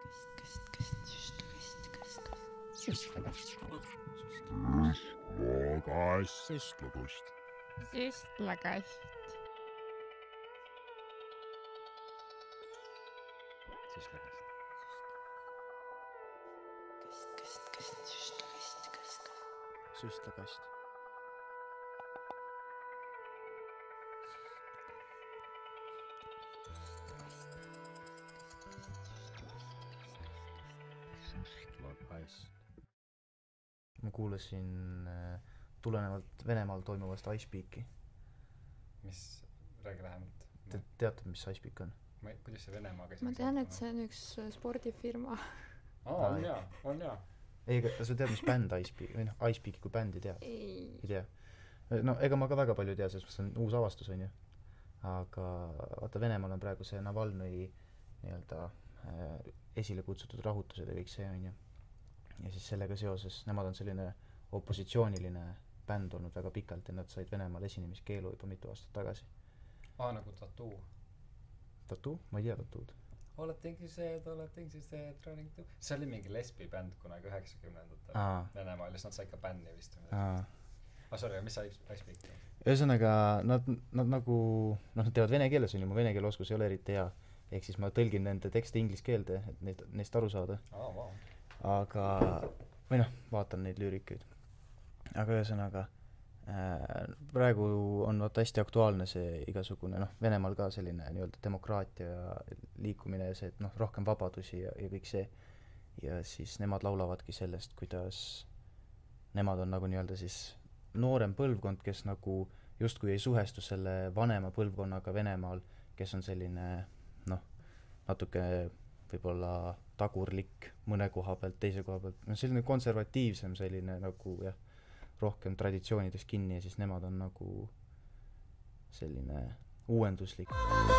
Süstlakast. Ma kuulasin tulenevalt Venemaal toimuvast Icepeaki. Mis, räägi lähemalt. Teatad, mis Icepeak on? Kuidas see Venemaaga? Ma tean, et see on üks spordifirma. On jaa. Ei, sa tead, mis bänd Icepeak, või noh, Icepeaki kui bändi tead? Ei tea. No ega ma ka väga palju tea, sest see on uus avastus, on ju. Aga vaata, Venemaal on praegu see Navalnõi nii-öelda esile kutsutud rahutused ja kõik see, on ju. Ja siis sellega seoses, nemad on selline opositsiooniline bänd olnud väga pikalt ja nad said Venemaal esinemiskeelu juba mitu aastat tagasi. Nagu Tattoo. Tattoo? Ma ei tea Tattood. All things you said, running to. See oli mingi lesbibänd kunagi 90-ndatel Venemaal ja siis nad said ka bänni vist. Sorry, mis Icepeak? Ühesõnaga, nad nagu, nad teevad vene keeles, on ju, mu vene keele oskus ei ole eriti hea. Ehk siis ma tõlgin nende tekste inglise keelde, et neist aru saada. Wow. Aga, või noh, vaatan neid lüürikuid. Aga ühesõnaga, praegu on hästi aktuaalne see igasugune, Venemaal ka selline nii-öelda demokraatia liikumine ja see, et rohkem vabadusi ja kõik see. Ja siis nemad laulavadki sellest, kuidas nemad on nagu nii-öelda siis noorem põlvkond, kes nagu justkui ei suhestu selle vanema põlvkonnaga Venemaal, kes on selline, natuke võib-olla tagurlik mõne koha pealt, teise koha pealt. Selline konservatiivsem, selline nagu rohkem traditsioonides kinni ja siis nemad on nagu selline uuenduslik.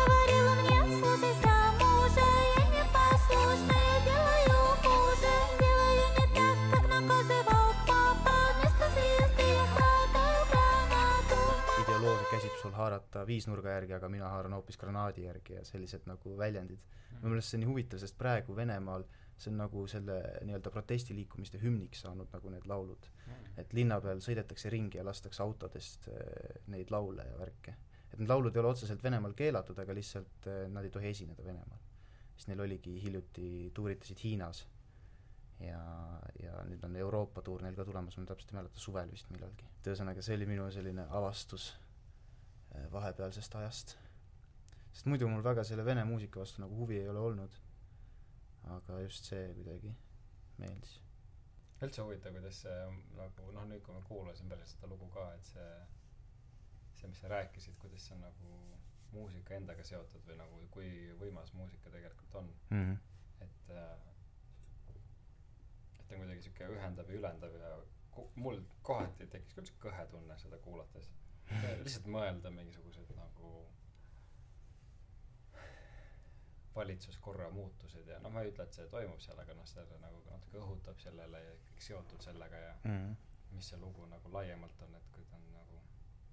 Ideoloogia käsib sul haarata viisnurga järgi, aga mina haaran hoopis granaadi järgi ja sellised nagu väljendid. Minu meelest see on nii huvitav, sest praegu Venemaal see on nagu selle nii-öelda protestiliikumiste hümniks saanud nagu need laulud. Et linna peal sõidetakse ringi ja lastakse autodest neid laule ja värke. Et need laulud ei ole otseselt Venemaal keelatud, aga lihtsalt nad ei tohi esineda Venemaal. Siis neil oligi hiljuti tuuritasid Hiinas ja nüüd on Euroopa tuur neil ka tulemas, ma täpselt ei mäleta, suvel vist millalgi. Tõesõnaga, see oli minu selline avastus vahepealsest ajast. Sest muidu mul väga selle vene muusika vastu nagu huvi ei ole olnud. Aga just see kuidagi meeldis. Üldse huvitav, kuidas see nagu, nüüd kui ma kuulasin päris seda lugu ka, et see, mis sa rääkisid, kuidas see on nagu muusika endaga seotud või nagu kui võimas muusika tegelikult on. Et on kuidagi siuke ühendav ja ülendav ja mul kohati tekkis küll kõhe tunne seda kuulates. Lihtsalt mõelda mingisugused nagu valitsuskorra muutused ja ma ei ütle, et see toimub seal, aga selle nagu natuke õhutab sellele ja kõik seotud sellega ja mis see lugu nagu laiemalt on, et kui ta on nagu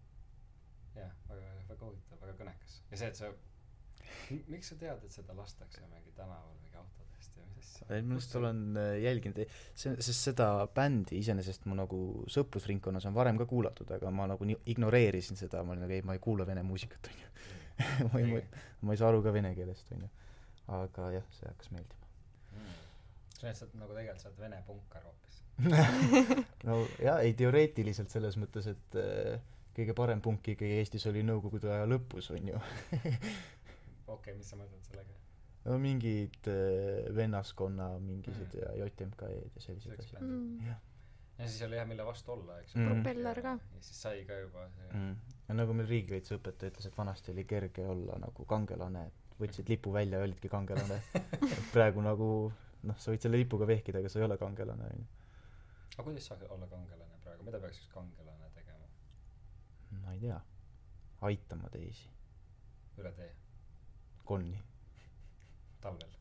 väga huvitav, väga kõnekas. Ja see, et sa miks sa tead, et seda lastakse mingi tänaval mingi autodest ja mis asja? Ma just olen jälginud, sest seda bändi iseenesest mu nagu sõprusringkonnas on varem ka kuulatud, aga ma nagu ignoreerisin seda, ma olin nagu, ma ei kuula vene muusikat, on ju. ma ei saa aru ka vene keelest, on ju. Aga jah, see hakkas meeldima. See on nagu tegelikult saad vene punkar hoopis. No jah, ei teoreetiliselt selles mõttes, et kõige parem punk ikkagi Eestis oli Nõukogude aja lõpus, on ju. Okei, mis sa mõtled sellega? No mingid vennaskonna mingised ja JMK-d ja sellised asjad. Ja siis oli mille vastu olla, eks? Propeller ka. Ja siis sai ka juba see... Ja nagu meil riigikaitseõpetaja ütles, et vanasti oli kerge olla nagu kangelane, et võtsid lipu välja ja olidki kangelane. Praegu nagu, sa võid selle lipuga vehkida, aga sa ei ole kangelane. Aga kuidas sa olla kangelane praegu? Mida peaks üks kangelane tegema? Ma ei tea. Aitama teisi. Üle tee? Konni. Talvel?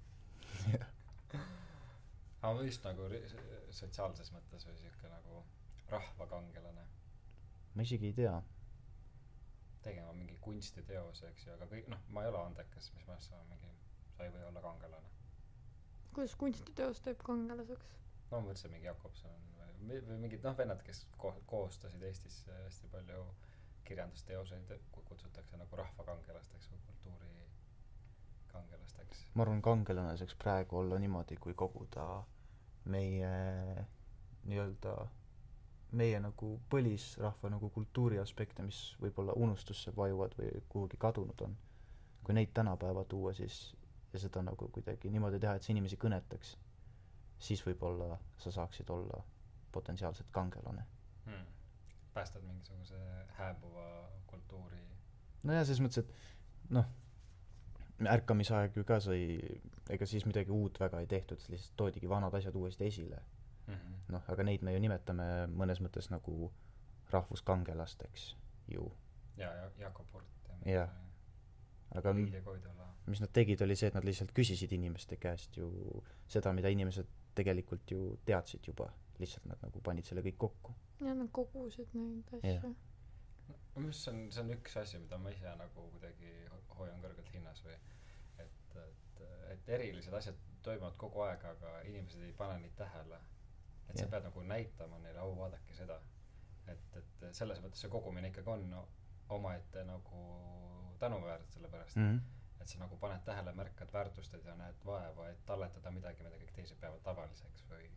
Aga just nagu sotsiaalses mõttes või siuke nagu rahvakangelane? Ma isegi ei tea. Tegema mingi kunstiteose, eks ju, aga kõik, ma ei ole andekas, mis ma saan sa ei või olla kangelane. kuidas kunstiteos teeb kangelaseks? no ma mõtlesin mingi Jakobson või mingid vennad, kes koostasid Eestis hästi palju kirjandusteoseid, kutsutakse nagu rahvakangelasteks või kultuurikangelasteks. ma arvan, kangelane saaks praegu olla niimoodi, kui koguda meie nii-öelda meie nagu põlisrahva nagu kultuuri aspekte, mis võib-olla unustusse vajuvad või kuhugi kadunud on. Kui neid tänapäeva tuua, siis ja seda nagu kuidagi niimoodi teha, et see inimesi kõnetaks, siis võib-olla sa saaksid olla potentsiaalselt kangelane. Päästad mingisuguse hääbuva kultuuri. No ja selles mõttes, et ärkamisaeg ju ka sai, ega siis midagi uut väga ei tehtud, lihtsalt toodigi vanad asjad uuesti esile. Aga neid me ju nimetame mõnes mõttes nagu rahvuskangelasteks ju. Ja Jakob Hurt. Jah. Aga mis nad tegid, oli see, et nad lihtsalt küsisid inimeste käest ju seda, mida inimesed tegelikult ju teadsid juba. Lihtsalt nad nagu panid selle kõik kokku. Ja nad kogusid neid asju. Mis see on üks asi, mida ma ise nagu kuidagi hoian kõrgelt hinnas või et erilised asjad toimuvad kogu aeg, aga inimesed ei pane neid tähele. Et sa pead nagu näitama neile, vaadake seda. Et selles mõttes see kogumine ikkagi on omaette nagu tänuväärt selle pärast. Et sa nagu paned tähele, märkad, väärtustad ja näed vaeva, et talletada midagi, mida kõik teised peavad tavaliseks või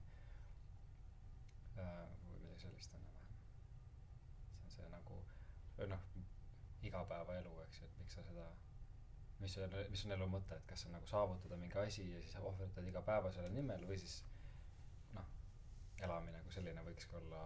midagi sellist on vähem. See on see nagu igapäeva elu, eks, et miks sa seda mis on elu mõte, et kas on nagu saavutada mingi asi ja siis ohverdad iga päeva selle nimel või siis elamine kui selline võikski olla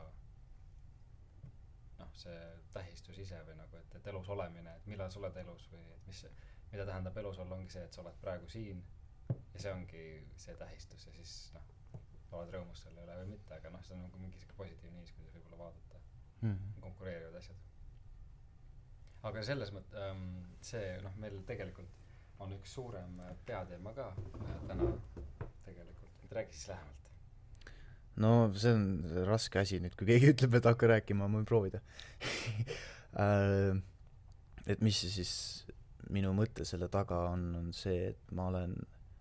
see tähistus ise või nagu, et elus olemine, et millal sa oled elus või et mida tähendab elus olla, ongi see, et sa oled praegu siin ja see ongi see tähistus ja siis oled rõõmus selle üle või mitte, aga see on nagu mingi positiivne viis, kuidas võib-olla vaadata konkureerivad asjad. Aga selles see, meil tegelikult on üks suurem peateema ka täna tegelikult, et räägi siis lähemalt. No see on raske asi nüüd, kui keegi ütleb, et hakka rääkima, ma võin proovida. Et mis siis minu mõte selle taga on see, et ma olen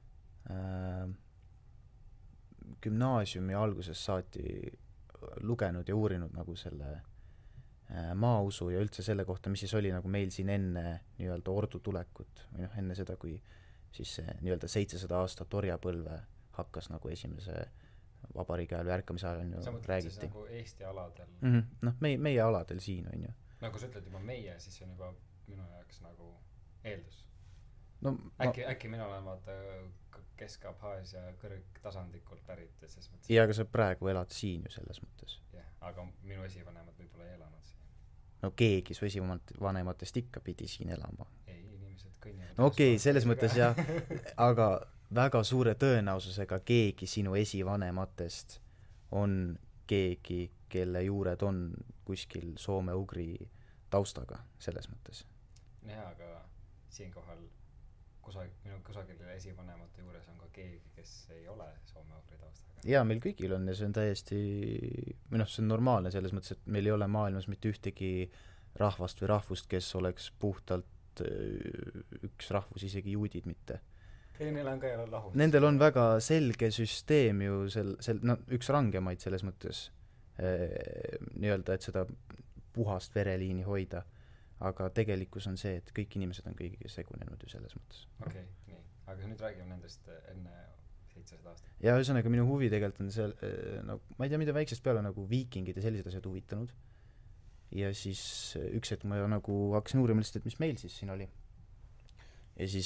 gümnaasiumi algusest saati lugenud ja uurinud nagu selle maausu ja üldse selle kohta, mis siis oli nagu meil siin enne nii-öelda ordu tulekut või enne seda, kui siis see nii-öelda 700 aastat orjapõlve hakkas nagu esimese vabariigi ajal või ärkamise ajal on ju räägiti. Sa mõtled siis nagu Eesti aladel? Meie aladel siin on ju. Nagu sa ütled juba meie, siis on juba minu jaoks nagu eeldus. No, äkki minu olen vaata Kesk-Abhaasia kõrgtasandikult pärit. Ja aga sa praegu elad siin ju selles mõttes. Jah, aga minu esivanemad võib-olla ei elanud siin. No keegi su esivanematest ikka pidi siin elama. Ei, inimesed kõnnivad. No okei, selles mõttes jah, aga väga suure tõenäosusega keegi sinu esivanematest on keegi, kelle juured on kuskil soome-ugri taustaga, selles mõttes. Jah, aga siinkohal minu kusagil esivanemate juures on ka keegi, kes ei ole soome-ugri taustaga. Jaa, meil kõigil on ja see on täiesti, see on normaalne selles mõttes, et meil ei ole maailmas mitte ühtegi rahvast või rahvust, kes oleks puhtalt üks rahvus, isegi juudid mitte. Ei, neil on ka jälle lahus. Nendel on väga selge süsteem ju üks rangemaid selles mõttes nii-öelda, et seda puhast vereliini hoida, aga tegelikkus on see, et kõik inimesed on kõigiga segunenud ju selles mõttes. Okei, nii. Aga nüüd räägime nendest enne 700 aastat. Ja ühesõnaga minu huvi tegelikult on seal, ma ei tea, mida väiksest peale nagu viikingid ja sellised asjad huvitanud. Ja siis üks hetk ma nagu hakkasin uurima lihtsalt, et mis meil siis siin oli. Ja siis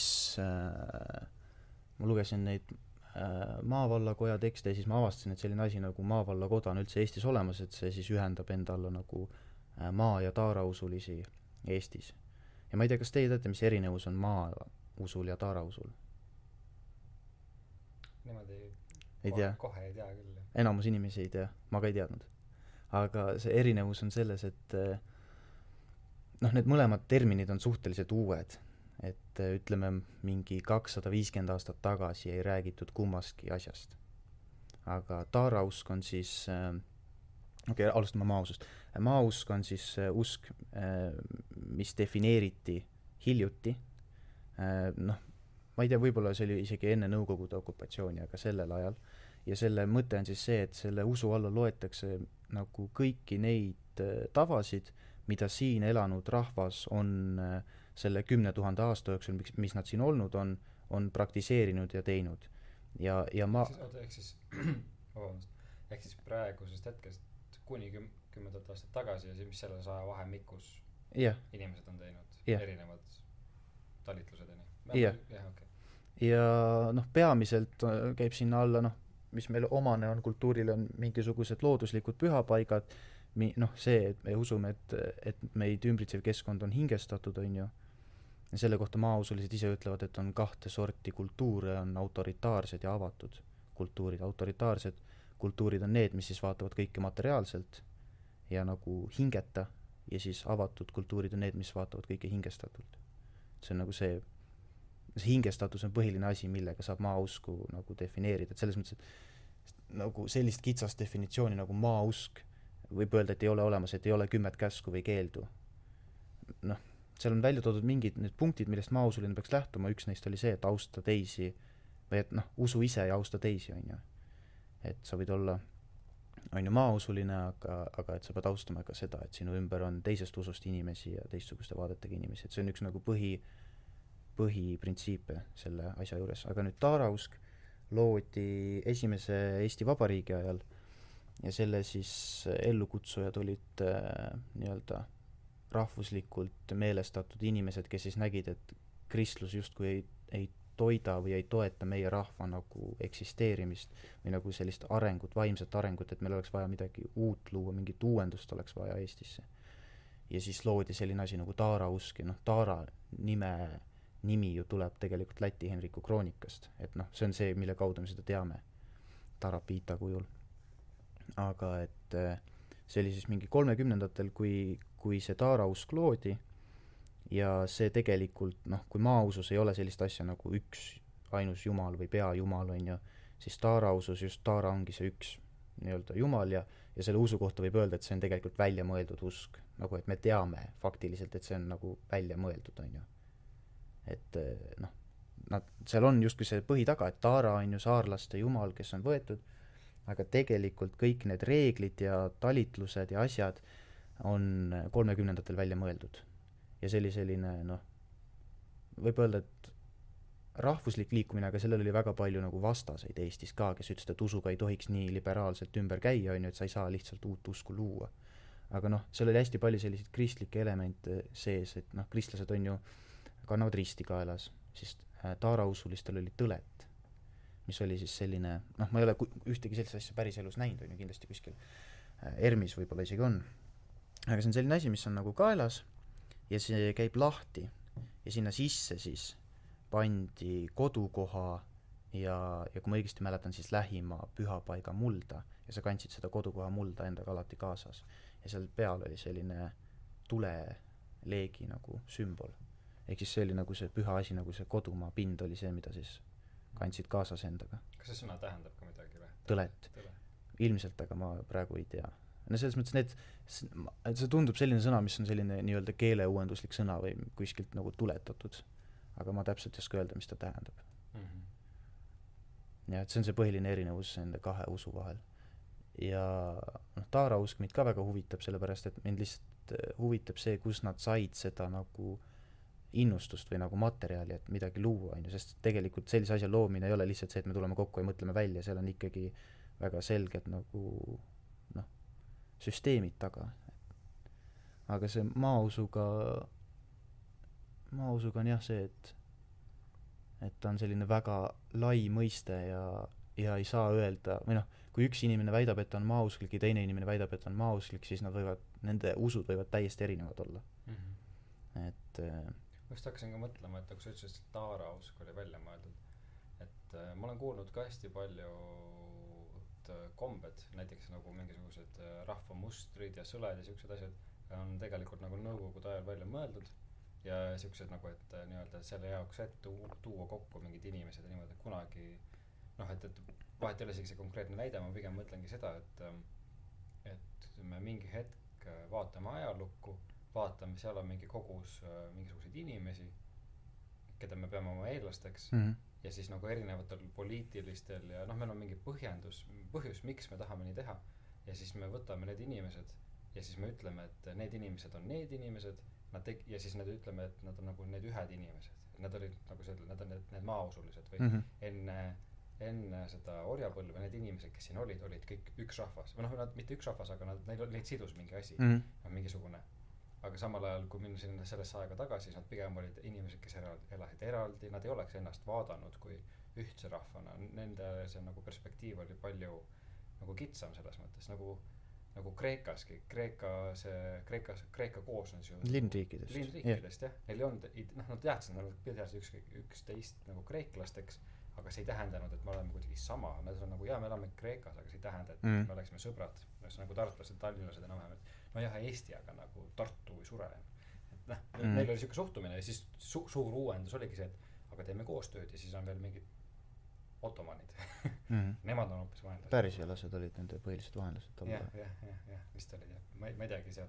ma lugesin neid maavallakoja tekste ja siis ma avastasin, et selline asi nagu maavallakoda on üldse Eestis olemas, et see siis ühendab enda alla nagu maa- ja taarausulisi Eestis. Ja ma ei tea, kas teie teate, mis erinevus on maausul ja taarausul? Niimoodi ei tea. Kohe ei tea küll. Enamus inimesi ei tea, ma ka ei teadnud. Aga see erinevus on selles, et need mõlemad terminid on suhteliselt uued. Et ütleme mingi 250 aastat tagasi ei räägitud kummastki asjast. Aga taarausk on siis alustame maausust. Maausk on siis usk, mis defineeriti hiljuti. ma ei tea, võib-olla see oli isegi enne Nõukogude okupatsiooni, aga sellel ajal, ja selle mõte on siis see, et selle usu alla loetakse nagu kõiki neid tavasid, mida siin elanud rahvas on selle 10 000 aasta jooksul, mis nad siin olnud on praktiseerinud ja teinud. Ja ma... Ehk siis praegusest hetkest kuni 10 000 aastat tagasi ja see, mis selles ajavahemikus inimesed on teinud, erinevad talitlused ja nii. Okay. Ja noh, peamiselt käib sinna alla, noh, mis meil omane on kultuurile, on mingisugused looduslikud pühapaigad, noh, see, et me usume, et meid ümbritsev keskkond on hingestatud, on ju. Ja selle kohta maausulised ise ütlevad, et on 2 sorti kultuure, on autoritaarsed ja avatud kultuurid. Autoritaarsed kultuurid on need, mis siis vaatavad kõike materiaalselt ja nagu hingeta, ja siis avatud kultuurid on need, mis vaatavad kõike hingestatult. See on nagu see hingestatus on põhiline asi, millega saab maausku nagu defineerida, et selles mõttes, et nagu sellist kitsast definitsiooni nagu maausk võib öelda, et ei ole olemas, et ei ole 10 käsku või keeldu. Noh, seal on välja toodud mingid need punktid, millest maausuline peaks lähtuma, üks neist oli see, et austa teisi, või et noh, usu ise ja austa teisi, on ju. Et sa võid olla, on ju, maausuline, aga et sa pead austama ka seda, et sinu ümber on teisest usust inimesi ja teistsuguste vaadetega inimesi, et see on üks nagu põhiprintsiipe selle asja juures. Aga nüüd taarausk loodi esimese Eesti Vabariigi ajal ja selle siis ellukutsujad olid nii-öelda rahvuslikult meelestatud inimesed, kes siis nägid, et kristlus justkui ei toida või ei toeta meie rahva nagu eksisteerimist või nagu sellist arengut, vaimset arengut, et meil oleks vaja midagi uut luua, mingit uuendust oleks vaja Eestisse. Ja siis loodi selline asi nagu taarausk ja noh, taara nimi ju tuleb tegelikult Läti Henriku kroonikast, et noh, see on see, mille kaudu me seda teame Tarapiita kujul. Aga et see oli siis mingi 30ndatel, kui see taarausk loodi ja see tegelikult, noh, kui maausus ei ole sellist asja nagu üks ainus jumal või peajumal, on ju, siis taarausus just taara ongi see üks nii-öelda jumal ja selle usu kohta võib öelda, et see on tegelikult välja mõeldud usk, nagu et me teame faktiliselt, et see on nagu välja mõeldud, on ju. Et noh, seal on justkui see põhi taga, et taara on ju saarlaste jumal, kes on võetud, aga tegelikult kõik need reeglid ja talitlused ja asjad on 30ndatel välja mõeldud. Ja see oli selline, noh, võib öelda, et rahvuslik liikumine, aga sellel oli väga palju nagu vastaseid Eestis ka, kes ütlesid, et usuga ei tohiks nii liberaalselt ümber käia, on ju, et sa ei saa lihtsalt uut usku luua. Aga noh, seal oli hästi palju selliseid kristlikke elemente sees, et noh, kristlased on ju kannavad risti kaelas, siis taarausulistel oli tõlet, mis oli siis selline, noh, ma ei ole ühtegi sellist asja päris elus näinud, on ju, kindlasti kuskil ERMis võib-olla isegi on. Aga see on selline asi, mis on nagu kaelas ja see käib lahti ja sinna sisse siis pandi kodukoha ja kui ma õigesti mäletan, siis lähima pühapaiga mulda ja sa kandsid seda kodukoha mulda endaga alati kaasas. Ja seal peal oli selline tuleleegi nagu sümbol. Ehk siis see oli nagu see püha asi, nagu see kodumaa pind oli see, mida siis kandsid kaasas endaga. Kas see sõna tähendab ka midagi või? Tõlet. Ilmselt, aga ma praegu ei tea. No selles mõttes see tundub selline sõna, mis on selline nii-öelda keeleuuenduslik sõna või kuskilt nagu tuletatud. Aga ma täpselt ei oska öelda, mis ta tähendab. Ja et see on see põhiline erinevus nende 2 usu vahel. Ja noh, taarausk mind ka väga huvitab, sellepärast et mind lihtsalt huvitab see, kus nad said seda nagu innustust või nagu materjali, et midagi luua, sest tegelikult sellise asja loomine ei ole lihtsalt see, et me tuleme kokku ja mõtleme välja, seal on ikkagi väga selged nagu noh, süsteemid taga. Aga see maausuga on jah see, et ta on selline väga lai mõiste ja ei saa öelda, või noh, kui üks inimene väidab, et ta on maausklik ja teine inimene väidab, et ta on maausklik, siis nende usud võivad täiesti erinevad olla. Et just hakkasin ka mõtlema, et kui sa ütlesid, et taarausk oli välja mõeldud, et ma olen kuulnud ka hästi palju kombed, näiteks nagu mingisugused rahvamustrid ja sõled ja siuksed asjad on tegelikult nagu nõukogude ajal välja mõeldud ja siuksed nagu, et nii-öelda selle jaoks tuua kokku mingid inimesed ja niimoodi, et kunagi noh, et vahet ei ole isegi see konkreetne näide, ma pigem mõtlengi seda, et me mingi hetk vaatame ajalukku, vaatame, seal on mingi kogus mingisuguseid inimesi, keda me peame oma eestlasteks ja siis nagu erinevatel poliitilistel ja noh, meil on mingi põhjus, miks me tahame nii teha ja siis me võtame need inimesed ja siis me ütleme, et need inimesed on need inimesed ja siis nad ütleme, et nad on nagu need ühed inimesed, nad olid nagu nad on need maausulised või enne seda orjapõlve need inimesed, kes siin olid kõik üks rahvas või noh, nad mitte üks rahvas, aga neid sidus mingi asi mingisugune, aga samal ajal kui minna sinna sellesse aega tagasi, siis nad pigem olid inimesed, kes elasid eraldi, nad ei oleks ennast vaadanud kui ühtse rahvana, nende see nagu perspektiiv oli palju nagu kitsam selles mõttes, nagu Kreekaski, Kreeka koosnes ju linnriikidest jah, neil ei olnud, noh nad teadsid, nad pidasid üksteist nagu kreeklasteks, aga see ei tähendanud, et me oleme kuidagi sama, nad on nagu jaa, me elame Kreekas, aga see ei tähenda, et me oleksime sõbrad, nagu tartlased, tallinlased enam-vähem, et no jah, Eesti, aga nagu Tartu ei sure, et noh, neil oli siuke suhtumine ja siis suur uuendus oligi see, et aga teeme koostööd ja siis on veel mingid ottomanid nemad on hoopis vahenlased. Pärsialased olid nende põhilised vahenlased jah, vist olid jah, ma ei teagi seal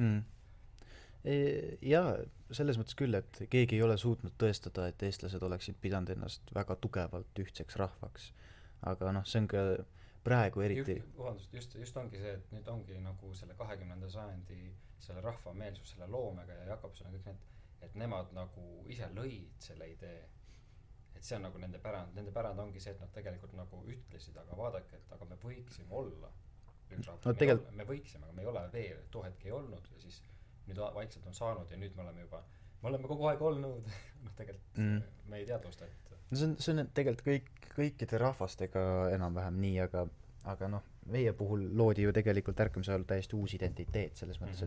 jaa, selles mõttes küll, et keegi ei ole suutnud tõestada, et eestlased oleksid pidanud ennast väga tugevalt ühtseks rahvaks, aga noh, see on ka praegu eriti just ongi see, et nüüd ongi nagu selle 20. sajandi selle rahvameelsus selle loomega ja Jakobson ja kõik need, et nemad nagu ise lõid selle idee, et see on nagu nende pärand ongi see, et nad tegelikult nagu ütlesid, aga vaadake, et aga me võiksime olla üks rahvas, me võiksime, aga me ei ole veel, too hetk ei olnud ja siis nüüd vaikselt on saanud ja nüüd me oleme kogu aeg olnud noh tegelikult me ei teadvusta, et no see on tegelikult kõikide rahvastega enam-vähem nii, aga noh, meie puhul loodi ju tegelikult ärkamise ajal täiesti uus identiteet selles mõttes,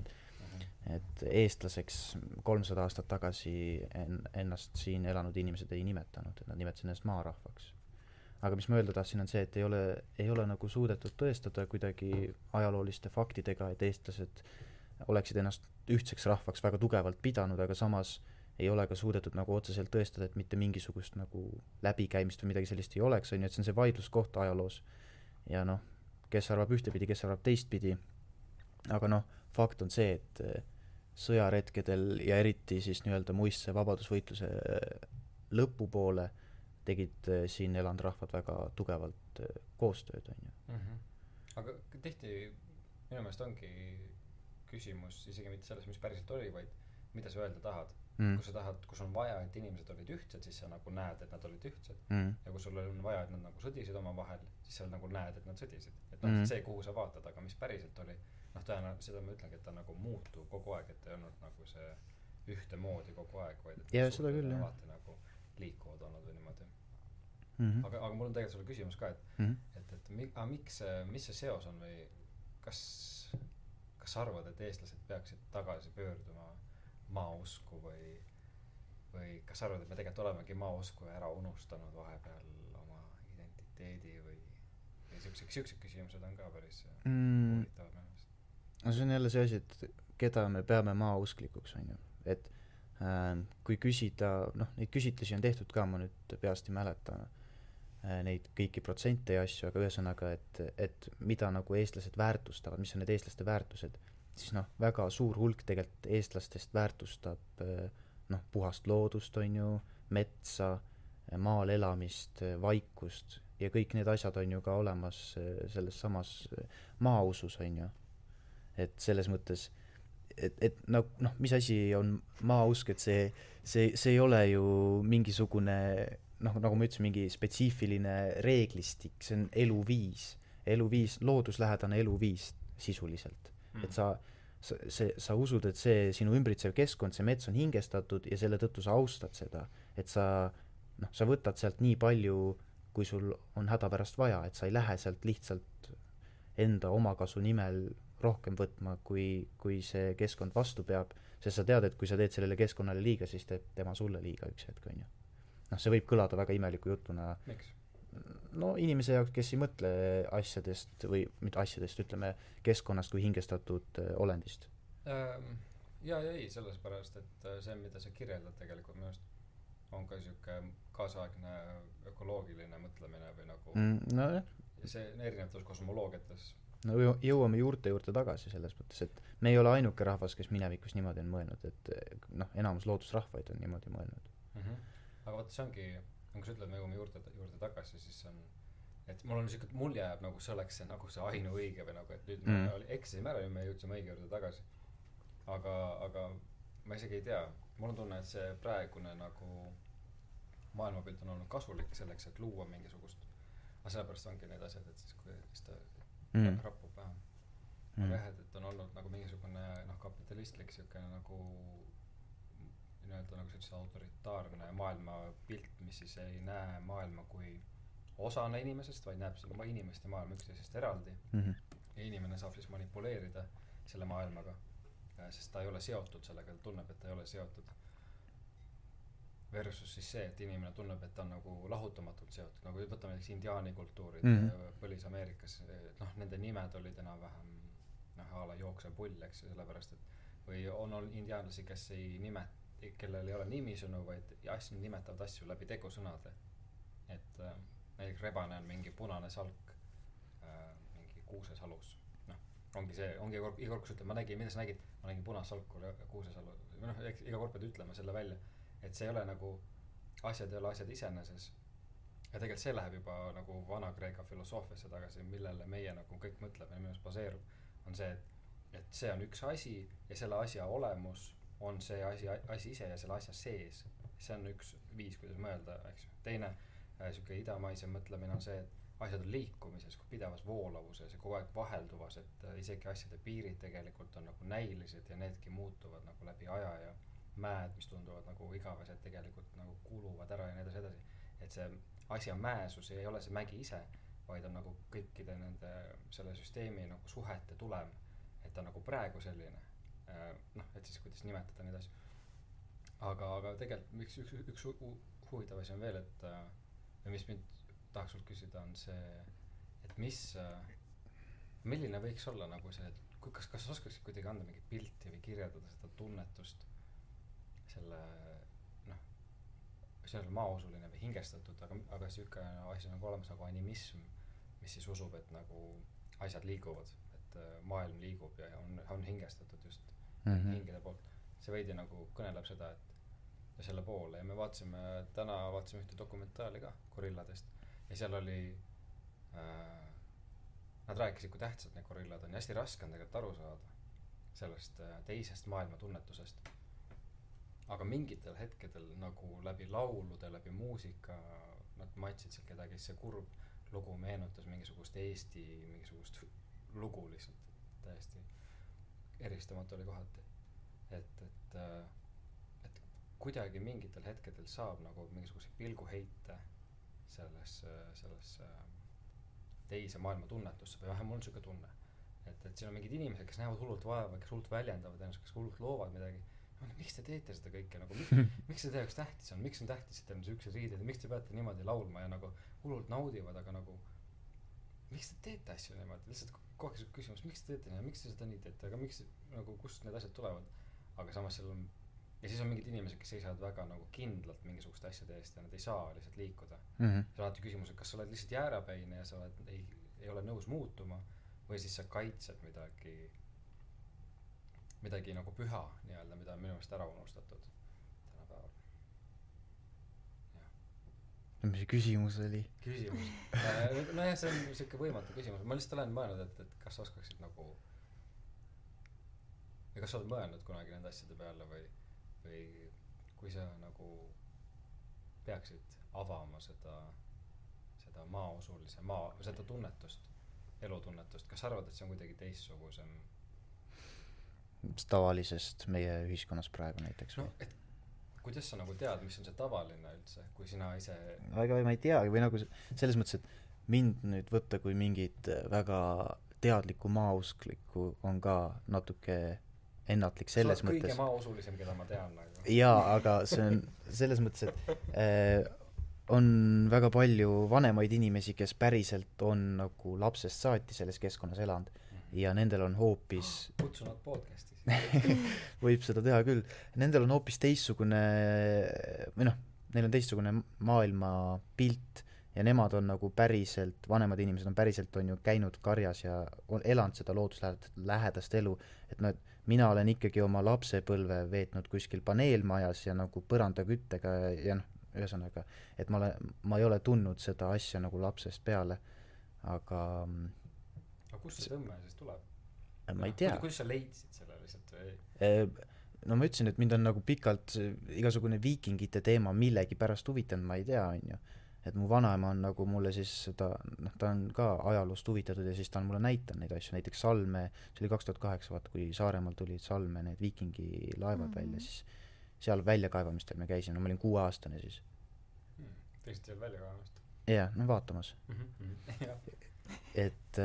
et eestlaseks 300 aastat tagasi ennast siin elanud inimesed ei nimetanud, et nad nimetasid ennast maarahvaks. Aga mis ma öelda tahtsin on see, et ei ole nagu suudetud tõestada kuidagi ajalooliste faktidega, et eestlased oleksid ennast ühtseks rahvaks väga tugevalt pidanud, aga samas ei ole ka suudetud nagu otseselt tõestada, et mitte mingisugust nagu läbikäimist või midagi sellist ei oleks, on ju, et see on see vaidluskoht ajaloos ja noh, kes arvab ühtepidi, kes arvab teistpidi, aga noh, fakt on see, et sõjaretkedel ja eriti siis nii-öelda muistse vabadusvõitluse lõpupoole tegid siin elanud rahvad väga tugevalt koostööd, on ju. Aga tihti minu meelest ongi küsimus isegi mitte selles, mis päriselt oli, vaid mida sa öelda tahad. Kus on vaja, et inimesed olid ühtsed, siis sa nagu näed, et nad olid ühtsed. Ja kui sul on vaja, et nad nagu sõdisid oma vahel, siis sa nagu näed, et nad sõdisid. Et noh, see, kuhu sa vaatad, aga mis päriselt oli, noh, seda ma ütlengi, et ta nagu muutub kogu aeg, et ei olnud nagu see ühte moodi kogu aeg, vaid et ja, seda küll, alati nagu liikuvad olnud või niimoodi. Aga mul on tegelikult sulle küsimus ka, et miks, mis see seos on või kas sa arvad, et eestlased peaksid tagasi pöörduma maausku või kas sa arvad, et me tegelikult olemegi maausku ära unustanud vahepeal oma identiteedi või siuksed küsimused on ka päris huvitavad mennast. No see on jälle see asi, et keda me peame maausklikuks, on ju, et kui küsida, noh, neid küsitlusi on tehtud ka, ma nüüd peast ei mäleta neid kõiki protsente ja asju, aga ühesõnaga, et mida nagu eestlased väärtustavad, mis on need eestlaste väärtused, siis noh, väga suur hulk tegelikult eestlastest väärtustab noh, puhast loodust, on ju, metsa, maal elamist, vaikust ja kõik need asjad on ju ka olemas selles samas maausus, on ju. Et selles mõttes, et noh, mis asi on maausk, et see ei ole ju mingisugune noh, nagu ma ütlesin, mingi spetsiifiline reeglistik, see on eluviis, looduslähedane eluviis sisuliselt. Et sa usud, et see sinu ümbritsev keskkond, see mets on hingestatud ja selle tõttu sa austad seda, et sa võtad sealt nii palju, kui sul on hädapärast vaja, et sa ei lähe sealt lihtsalt enda omakasu nimel rohkem võtma, kui see keskkond vastu peab, sest sa tead, et kui sa teed sellele keskkonnale liiga, siis teeb tema sulle liiga üks hetk, on ju. Noh, see võib kõlada väga imeliku jutuna. Miks? No inimese jaoks, kes ei mõtle asjadest või mitte asjadest, ütleme keskkonnast kui hingestatud olendist. Ja ei, selles pärast, et see, mida sa kirjeldad tegelikult minu arust on ka siuke kaasaegne ökoloogiline mõtlemine või nagu no, see erinevates kosmoloogiates. No jõuame juurte juurde tagasi selles mõttes, et me ei ole ainuke rahvas, kes minevikus niimoodi on mõelnud, et noh, enamus loodusrahvaid on niimoodi mõelnud. aga vaata see ongi, kui sa ütled nagu juurde tagasi, siis on et mul on niisugune, mul jääb nagu see oleks see nagu see ainuõige või nagu, et nüüd me eksisime ära ja me jõudsime õige juurde tagasi. Aga ma isegi ei tea, mul on tunne, et see praegune nagu maailmapilt on olnud kasulik selleks, et luua mingisugust, aga sellepärast ongi need asjad, et siis kui ta rappub vähem. Aga jah, et on olnud nagu mingisugune kapitalistlik siukene nagu nii-öelda nagu sellise autoritaarne maailmapilt, mis siis ei näe maailma kui osana inimesest, vaid näeb seda inimest ja maailma üksteisest eraldi. Ja inimene saab siis manipuleerida selle maailmaga, sest ta ei ole seotud sellega, ta tunneb, et ta ei ole seotud. Versus siis see, et inimene tunneb, et ta on nagu lahutamatult seotud. Nagu võtame näiteks indiaani kultuurid Põlis-Ameerikas, nende nimed olid enam-vähem a la jooksev pull, eks ju, sellepärast, et või on olnud indiaanlasi, kes kellel ei ole nimisõnu, vaid nimetavad asju läbi tegusõnade. Et näiteks rebane on mingi punane salk mingi kuusesalus. Ongi see, iga kord, kus ütleb, mida sa nägid? Ma nägin punast salku kuusesalus. Iga kord pead ütlema selle välja, et see ei ole nagu, asjad ei ole asjad iseeneses. Ja tegelikult see läheb juba nagu Vana-Kreeka filosoofiasse tagasi, millele meie nagu kõik mõtleb ja millest baseerub, on see, et see on üks asi ja selle asja olemus on see asi ise ja selle asja sees. See on üks viis, kuidas mõelda, eks ju. Teine siuke idamaise mõtlemine on see, et asjad on liikumises, pidevas voolavuses ja kogu aeg vahelduvas, et isegi asjade piirid tegelikult on nagu näilised ja needki muutuvad nagu läbi aja ja mäed, mis tunduvad nagu igavesed, tegelikult nagu kuluvad ära ja nii edasi. Et see asja mäesus ei ole see mägi ise, vaid on nagu kõikide nende selle süsteemi nagu suhete tulem, et ta nagu praegu selline, et siis kuidas nimetada neid asju. Aga tegelikult üks huvitav asi on veel, et mis mind tahaks sult küsida on see, et milline võiks olla nagu see, et kas sa oskaksid kuidagi anda mingi pilti või kirjeldada seda tunnetust selle maausuline või hingestatud, aga siuke asi nagu olemas nagu animism, mis siis usub, et nagu asjad liiguvad, et maailm liigub ja on hingestatud just hingede poolt. See veidi nagu kõneleb seda, et ja selle poole ja me täna vaatasime ühte dokumentaali ka gorilladest ja seal oli nad rääkisid, kui tähtsad need gorillad on ja hästi raske on tegelikult aru saada sellest teisest maailma tunnetusest. Aga mingitel hetkedel nagu läbi laulude, läbi muusika nad matsid seal kedagi, see kurb lugu meenutas mingisugust Eesti mingisugust lugu lihtsalt täiesti eristamatu oli kohati, et kuidagi mingitel hetkedel saab nagu mingisuguse pilguheite selles teise maailma tunnetusse või vähem on siuke tunne, et siin on mingid inimesed, kes näevad hullult vaeva, kes hullult väljendavad ennast, kes hullult loovad midagi. Miks te teete seda kõike nagu, miks see teie jaoks tähtis on, miks on tähtis, et teil on siuksed riided ja miks te peate niimoodi laulma ja nagu hullult naudivad, aga nagu miks te teete asju niimoodi, lihtsalt kogu aeg küsimus, miks te teete nii, miks te seda nii teete, aga miks nagu kust need asjad tulevad, aga samas seal on ja siis on mingid inimesed, kes seisavad väga nagu kindlalt mingisuguste asjade eest ja nad ei saa lihtsalt liikuda. See on alati küsimus, et kas sa oled lihtsalt jäärapäine ja sa ei ole nõus muutuma või siis sa kaitsed midagi nagu püha nii-öelda, mida on minu meelest ära unustatud tänapäeval. Mis see küsimus oli? Küsimus. Nojah, see on siuke võimatu küsimus. Ma lihtsalt olen mõelnud, et kas sa oskaksid nagu ja kas sa oled mõelnud kunagi nende asjade peale või kui sa nagu peaksid avama seda maausulise seda tunnetust, elutunnetust, kas sa arvad, et see on kuidagi teistsugusem tavalisest meie ühiskonnas praegu näiteks? No, et kuidas sa nagu tead, mis on see tavaline üldse, kui sina ise väga ma ei teagi või nagu selles mõttes, et mind nüüd võtta kui mingit väga teadlikku maausklikku on ka natuke ennatlik selles mõttes. Kõige maausulisem, keda ma tean nagu. Jaa, aga see on selles mõttes, et on väga palju vanemaid inimesi, kes päriselt on nagu lapsest saati selles keskkonnas elanud ja nendel on hoopis kutsunud podcasti võib seda teha küll. Nendel on hoopis teistsugune või neil on teistsugune maailmapilt ja nemad on nagu päriselt, vanemad inimesed on päriselt on ju käinud karjas ja on elanud seda looduslähedast elu, et et mina olen ikkagi oma lapsepõlve veetnud kuskil paneelmajas ja nagu põrandaküttega ja ühesõnaga, et ma ei ole tundnud seda asja nagu lapsest peale, aga kust see tõmme siis tuleb? Ma ei tea. Kuidas sa leidsid selle lihtsalt või? No ma ütlesin, et mind on nagu pikalt igasugune viikingite teema millegi pärast huvitanud, ma ei tea, on ju. Et mu vanaema on nagu mulle siis seda, ta on ka ajaloost huvitatud ja siis ta on mulle näitanud neid asju, näiteks Salme, see oli 2008, vaata, kui Saaremaal tulid Salme need viikingi laevad välja, siis seal väljakaevamistel me käisime, no ma olin 6-aastane siis. Teist seal väljakaevamist? Jah, no vaatamas. Et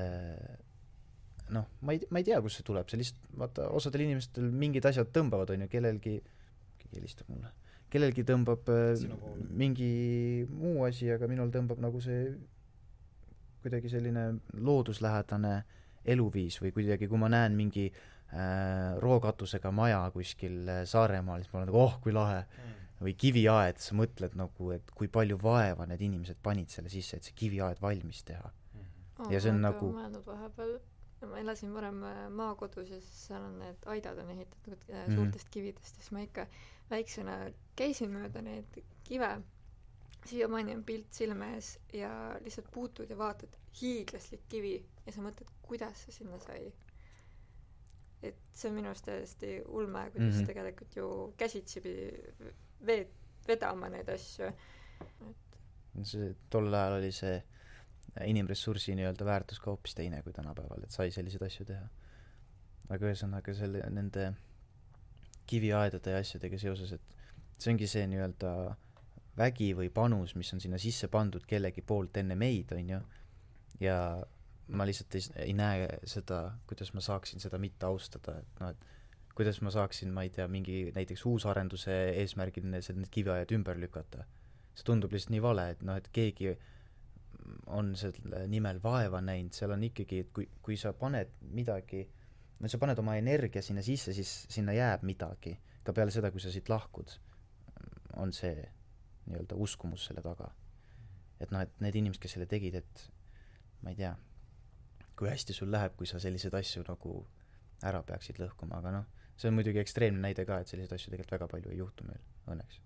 noh, ma ei tea, kus see tuleb, see lihtsalt, vaata, osadel inimestel mingid asjad tõmbavad, on ju, kellelgi helistab mulle, kellelgi tõmbab mingi muu asi, aga minul tõmbab nagu see kuidagi selline looduslähedane eluviis või kuidagi, kui ma näen mingi rookatusega maja kuskil Saaremaal, siis ma olen nagu, kui lahe. Või kiviaed, sa mõtled nagu, et kui palju vaeva need inimesed panid selle sisse, et see kiviaed valmis teha. Ja see on nagu ma elasin varem maakodus ja siis seal on need aidad on ehitatud suurtest kividest ja siis ma ikka väiksena käisin mööda neid kive, siiamaani on pilt silme ees ja lihtsalt puutud ja vaatad hiiglaslik kivi ja sa mõtled, kuidas see sinna sai. Et see on minu arust täiesti ulme, kuidas tegelikult ju käsitsi vedama neid asju. See, tol ajal oli see inimressursi nii-öelda väärtus ka hoopis teine kui tänapäeval, et sai selliseid asju teha. Aga ühesõnaga selle nende kiviaedade ja asjadega seoses, et see ongi see nii-öelda vägi või panus, mis on sinna sisse pandud kellegi poolt enne meid, on ju, ja ma lihtsalt ei näe seda, kuidas ma saaksin seda mitte austada, et noh, et kuidas ma saaksin, ma ei tea, mingi näiteks uusarenduse eesmärgil need kiviajad ümber lükata. See tundub lihtsalt nii vale, et noh, et keegi on selle nimel vaeva näinud, seal on ikkagi, et kui sa paned midagi, no sa paned oma energia sinna sisse, siis sinna jääb midagi. Ka peale seda, kui sa siit lahkud, on see nii-öelda uskumus selle taga. Et noh, et need inimesed, kes selle tegid, et ma ei tea, kui hästi sul läheb, kui sa selliseid asju nagu ära peaksid lõhkuma, aga noh, see on muidugi ekstreemne näide ka, et selliseid asju tegelikult väga palju ei juhtu meil, õnneks.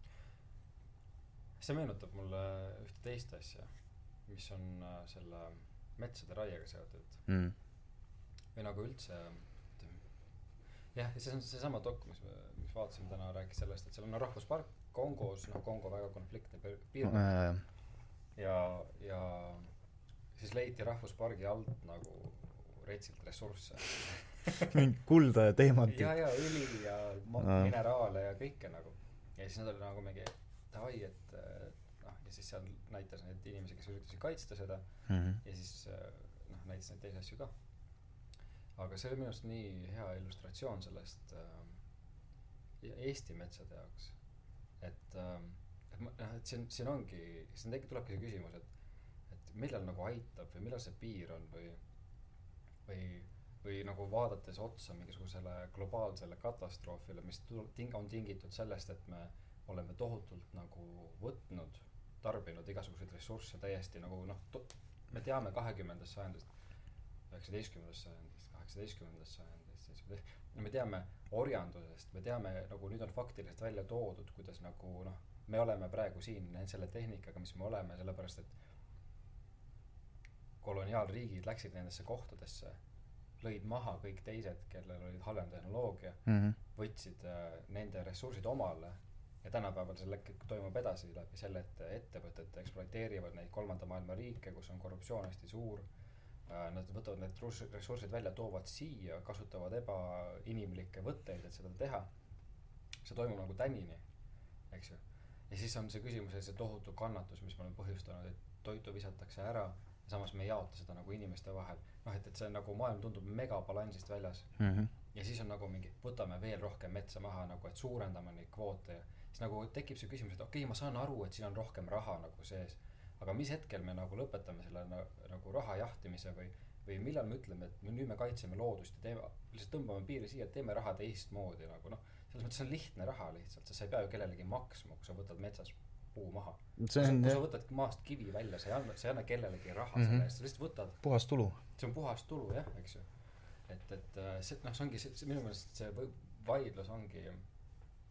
See meenutab mulle ühte teist asja, mis on selle metsade raiega seotud. Või nagu üldse jah, see on see sama dok, mis vaatasime täna, rääkis sellest, et seal on rahvuspark Kongos, Kongo väga konfliktne piirkond ja siis leiti rahvuspargi alt nagu retsilt ressursse mingi kulda ja teemanti ja õli ja mineraale ja kõike nagu ja siis nad oli nagu mingi davai, et noh, ja siis seal näitas neid inimesi, kes üritasid kaitsta seda ja siis noh, näitas neid teisi asju ka. Aga see oli minu arust nii hea illustratsioon sellest Eesti metsade jaoks, et siin ongi, siin tulebki see küsimus, et millal nagu aitab või millal see piir on või nagu vaadates otsa mingisugusele globaalsele katastroofile, mis on tingitud sellest, et me oleme tohutult nagu tarbinud igasuguseid ressursse täiesti nagu me teame 20. sajandist, 19. sajandist, 18. sajandist, me teame orjandusest, me teame nagu nüüd on faktiliselt välja toodud, kuidas nagu me oleme praegu siin selle tehnikaga, mis me oleme, sellepärast et koloniaalriigid läksid nendesse kohtadesse, lõid maha kõik teised, kellel olid halvem tehnoloogia, võtsid nende ressursid omale ja tänapäeval selle toimub edasi läbi selle, et ettevõtted eksploiteerivad neid kolmanda maailma riike, kus on korruptsioon hästi suur. Nad võtavad need ressursid välja, toovad siia, kasutavad ebainimlikke võtteid, et seda teha. See toimub nagu tänini, eks ju. Ja siis on see küsimus, et see tohutu kannatus, mis me oleme põhjustanud, et toitu visatakse ära, ja samas me ei jaota seda nagu inimeste vahel. Et see nagu maailm tundub megabalansist väljas. Ja siis on nagu mingi, võtame veel rohkem metsa maha, nagu, et suurendame neid kvoote. Ja siis nagu tekib see küsimus, et okei, ma saan aru, et siin on rohkem raha nagu sees. Aga mis hetkel me nagu lõpetame selle nagu raha jahtimise või millal me ütleme, et nüüd me kaitseme loodust ja lihtsalt tõmbame piiri siia, et teeme raha teistmoodi nagu selles mõttes on lihtne raha lihtsalt, sa ei pea ju kellelegi maksma, kui sa võtad metsas puu maha. Kui sa võtad maast kivi välja, sa ei anna kellelegi raha selle eest, sa lihtsalt võtad. Puhas tulu. See on puhas tulu, jah, eks ju. Et see ongi, minu meelest see vaidlus ongi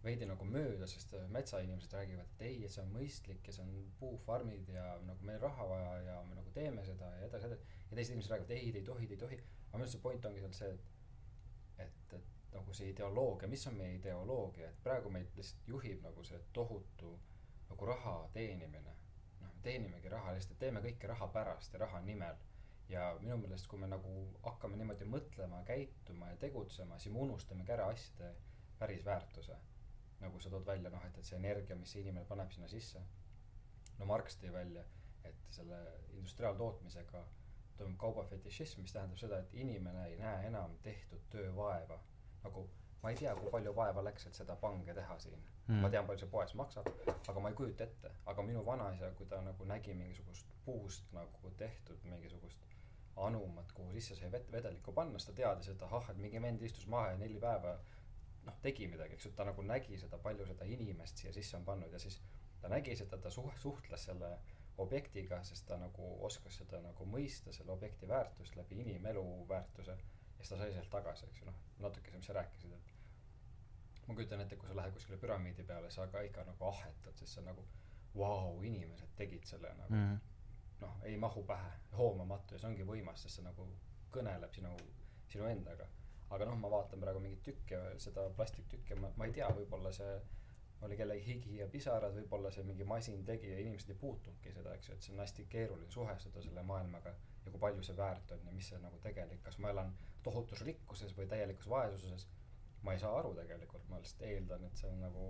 veidi nagu mööda, sest metsainimesed räägivad, et ei, et see on mõistlik ja see on puufarmid ja nagu meil raha vaja ja me nagu teeme seda ja edasi. Ja teised inimesed räägivad, ei, te ei tohi. Aga minu see point ongi seal see, et nagu see ideoloogia, mis on meie ideoloogia, et praegu meid lihtsalt juhib nagu see tohutu nagu raha teenimine. Teenimegi raha, lihtsalt teeme kõike raha pärast ja raha nimel. Ja minu meelest, kui me nagu hakkame niimoodi mõtlema, käituma ja tegutsema, siis me unustamegi ära asjade päris väärtuse. Nagu sa tood välja, et see energia, mis see inimene paneb sinna sisse. No Marx tõi välja, et selle industriaaltootmisega toimub kaubafetišism, mis tähendab seda, et inimene ei näe enam tehtud töövaeva. Nagu ma ei tea, kui palju vaeva läks, et seda pange teha siin. Ma tean, palju see poes maksab, aga ma ei kujuta ette. Aga minu vanaisa, kui ta nagu nägi mingisugust puust nagu tehtud mingisugust anumat, kuhu sisse sai vedelikku panna, ta teadis, et et mingi vend istus maha ja 4 päeva tegi midagi, eks ta nagu nägi seda, palju seda inimest siia sisse on pannud ja siis ta nägi seda, ta suhtles selle objektiga, sest ta nagu oskas seda nagu mõista, selle objekti väärtust läbi inimelu väärtuse ja siis ta sai sealt tagasi, eks natuke see, mis sa rääkisid, et ma kujutan ette, kui sa lähed kuskile püramiidi peale, sa ka ikka nagu ahetad, sest see on nagu vau, inimesed tegid selle nagu ei mahu pähe, hoomamatu ja see ongi võimas, sest see nagu kõneleb sinu endaga. Aga ma vaatan praegu mingit tükke, seda plastiktükke, ma ei tea, võib-olla see oli kellegi higi ja pisarad, võib-olla see mingi masin tegi ja inimesed ei puutunudki seda, eks, et see on hästi keeruline suhestuda selle maailmaga ja kui palju see väärt on ja mis see nagu tegelik, kas ma elan tohutus rikkuses või täielikus vaesuses, ma ei saa aru tegelikult, ma lihtsalt eeldan, et see on nagu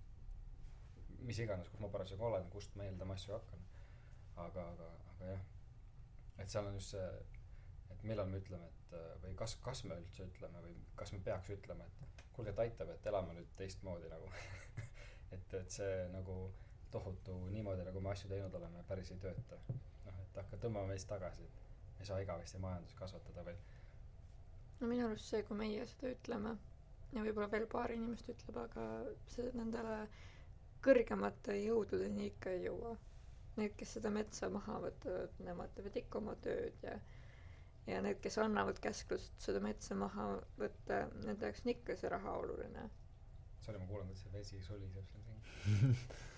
mis iganes, kus ma parasjagu olen, kust ma eeldama asju hakkan. Aga jah, et seal on just see, et millal me ütleme, et või kas me üldse ütleme või kas me peaks ütlema, et kuulge, et aitab, et elame nüüd teistmoodi nagu et see nagu tohutu niimoodi, nagu me asju teinud oleme, päris ei tööta. Et hakka tõmbama meist tagasi, et ei saa igavesti majandus kasvatada või. No minu arust see, kui meie seda ütleme ja võib-olla veel paar inimest ütleb, aga see nendele kõrgemate jõududeni ikka ei jõua. Need, kes seda metsa maha võtavad, nemad teevad ikka oma tööd ja need, kes annavad käsklust seda metsa maha võtta, nende jaoks on ikka see raha oluline. Sorry, ma kuulen, et see vesi soliseb siin.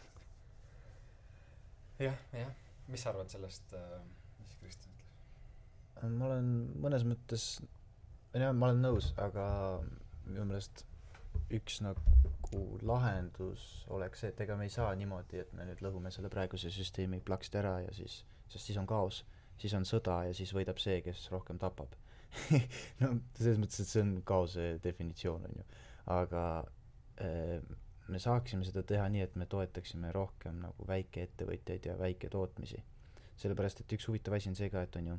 jah. Mis sa arvad sellest, mis Kristjan ütles? Ma olen mõnes mõttes, ma olen nõus, aga minu meelest üks nagu lahendus oleks see, et ega me ei saa niimoodi, et me nüüd lõhume selle praeguse süsteemi plaksti ära ja siis, sest siis on kaos, siis on sõda ja siis võidab see, kes rohkem tapab. No selles mõttes, et see on kaose definitsioon, on ju. Aga me saaksime seda teha nii, et me toetaksime rohkem nagu väikeettevõtjaid ja väiketootmisi. Sellepärast, et üks huvitav asi on see ka, et on ju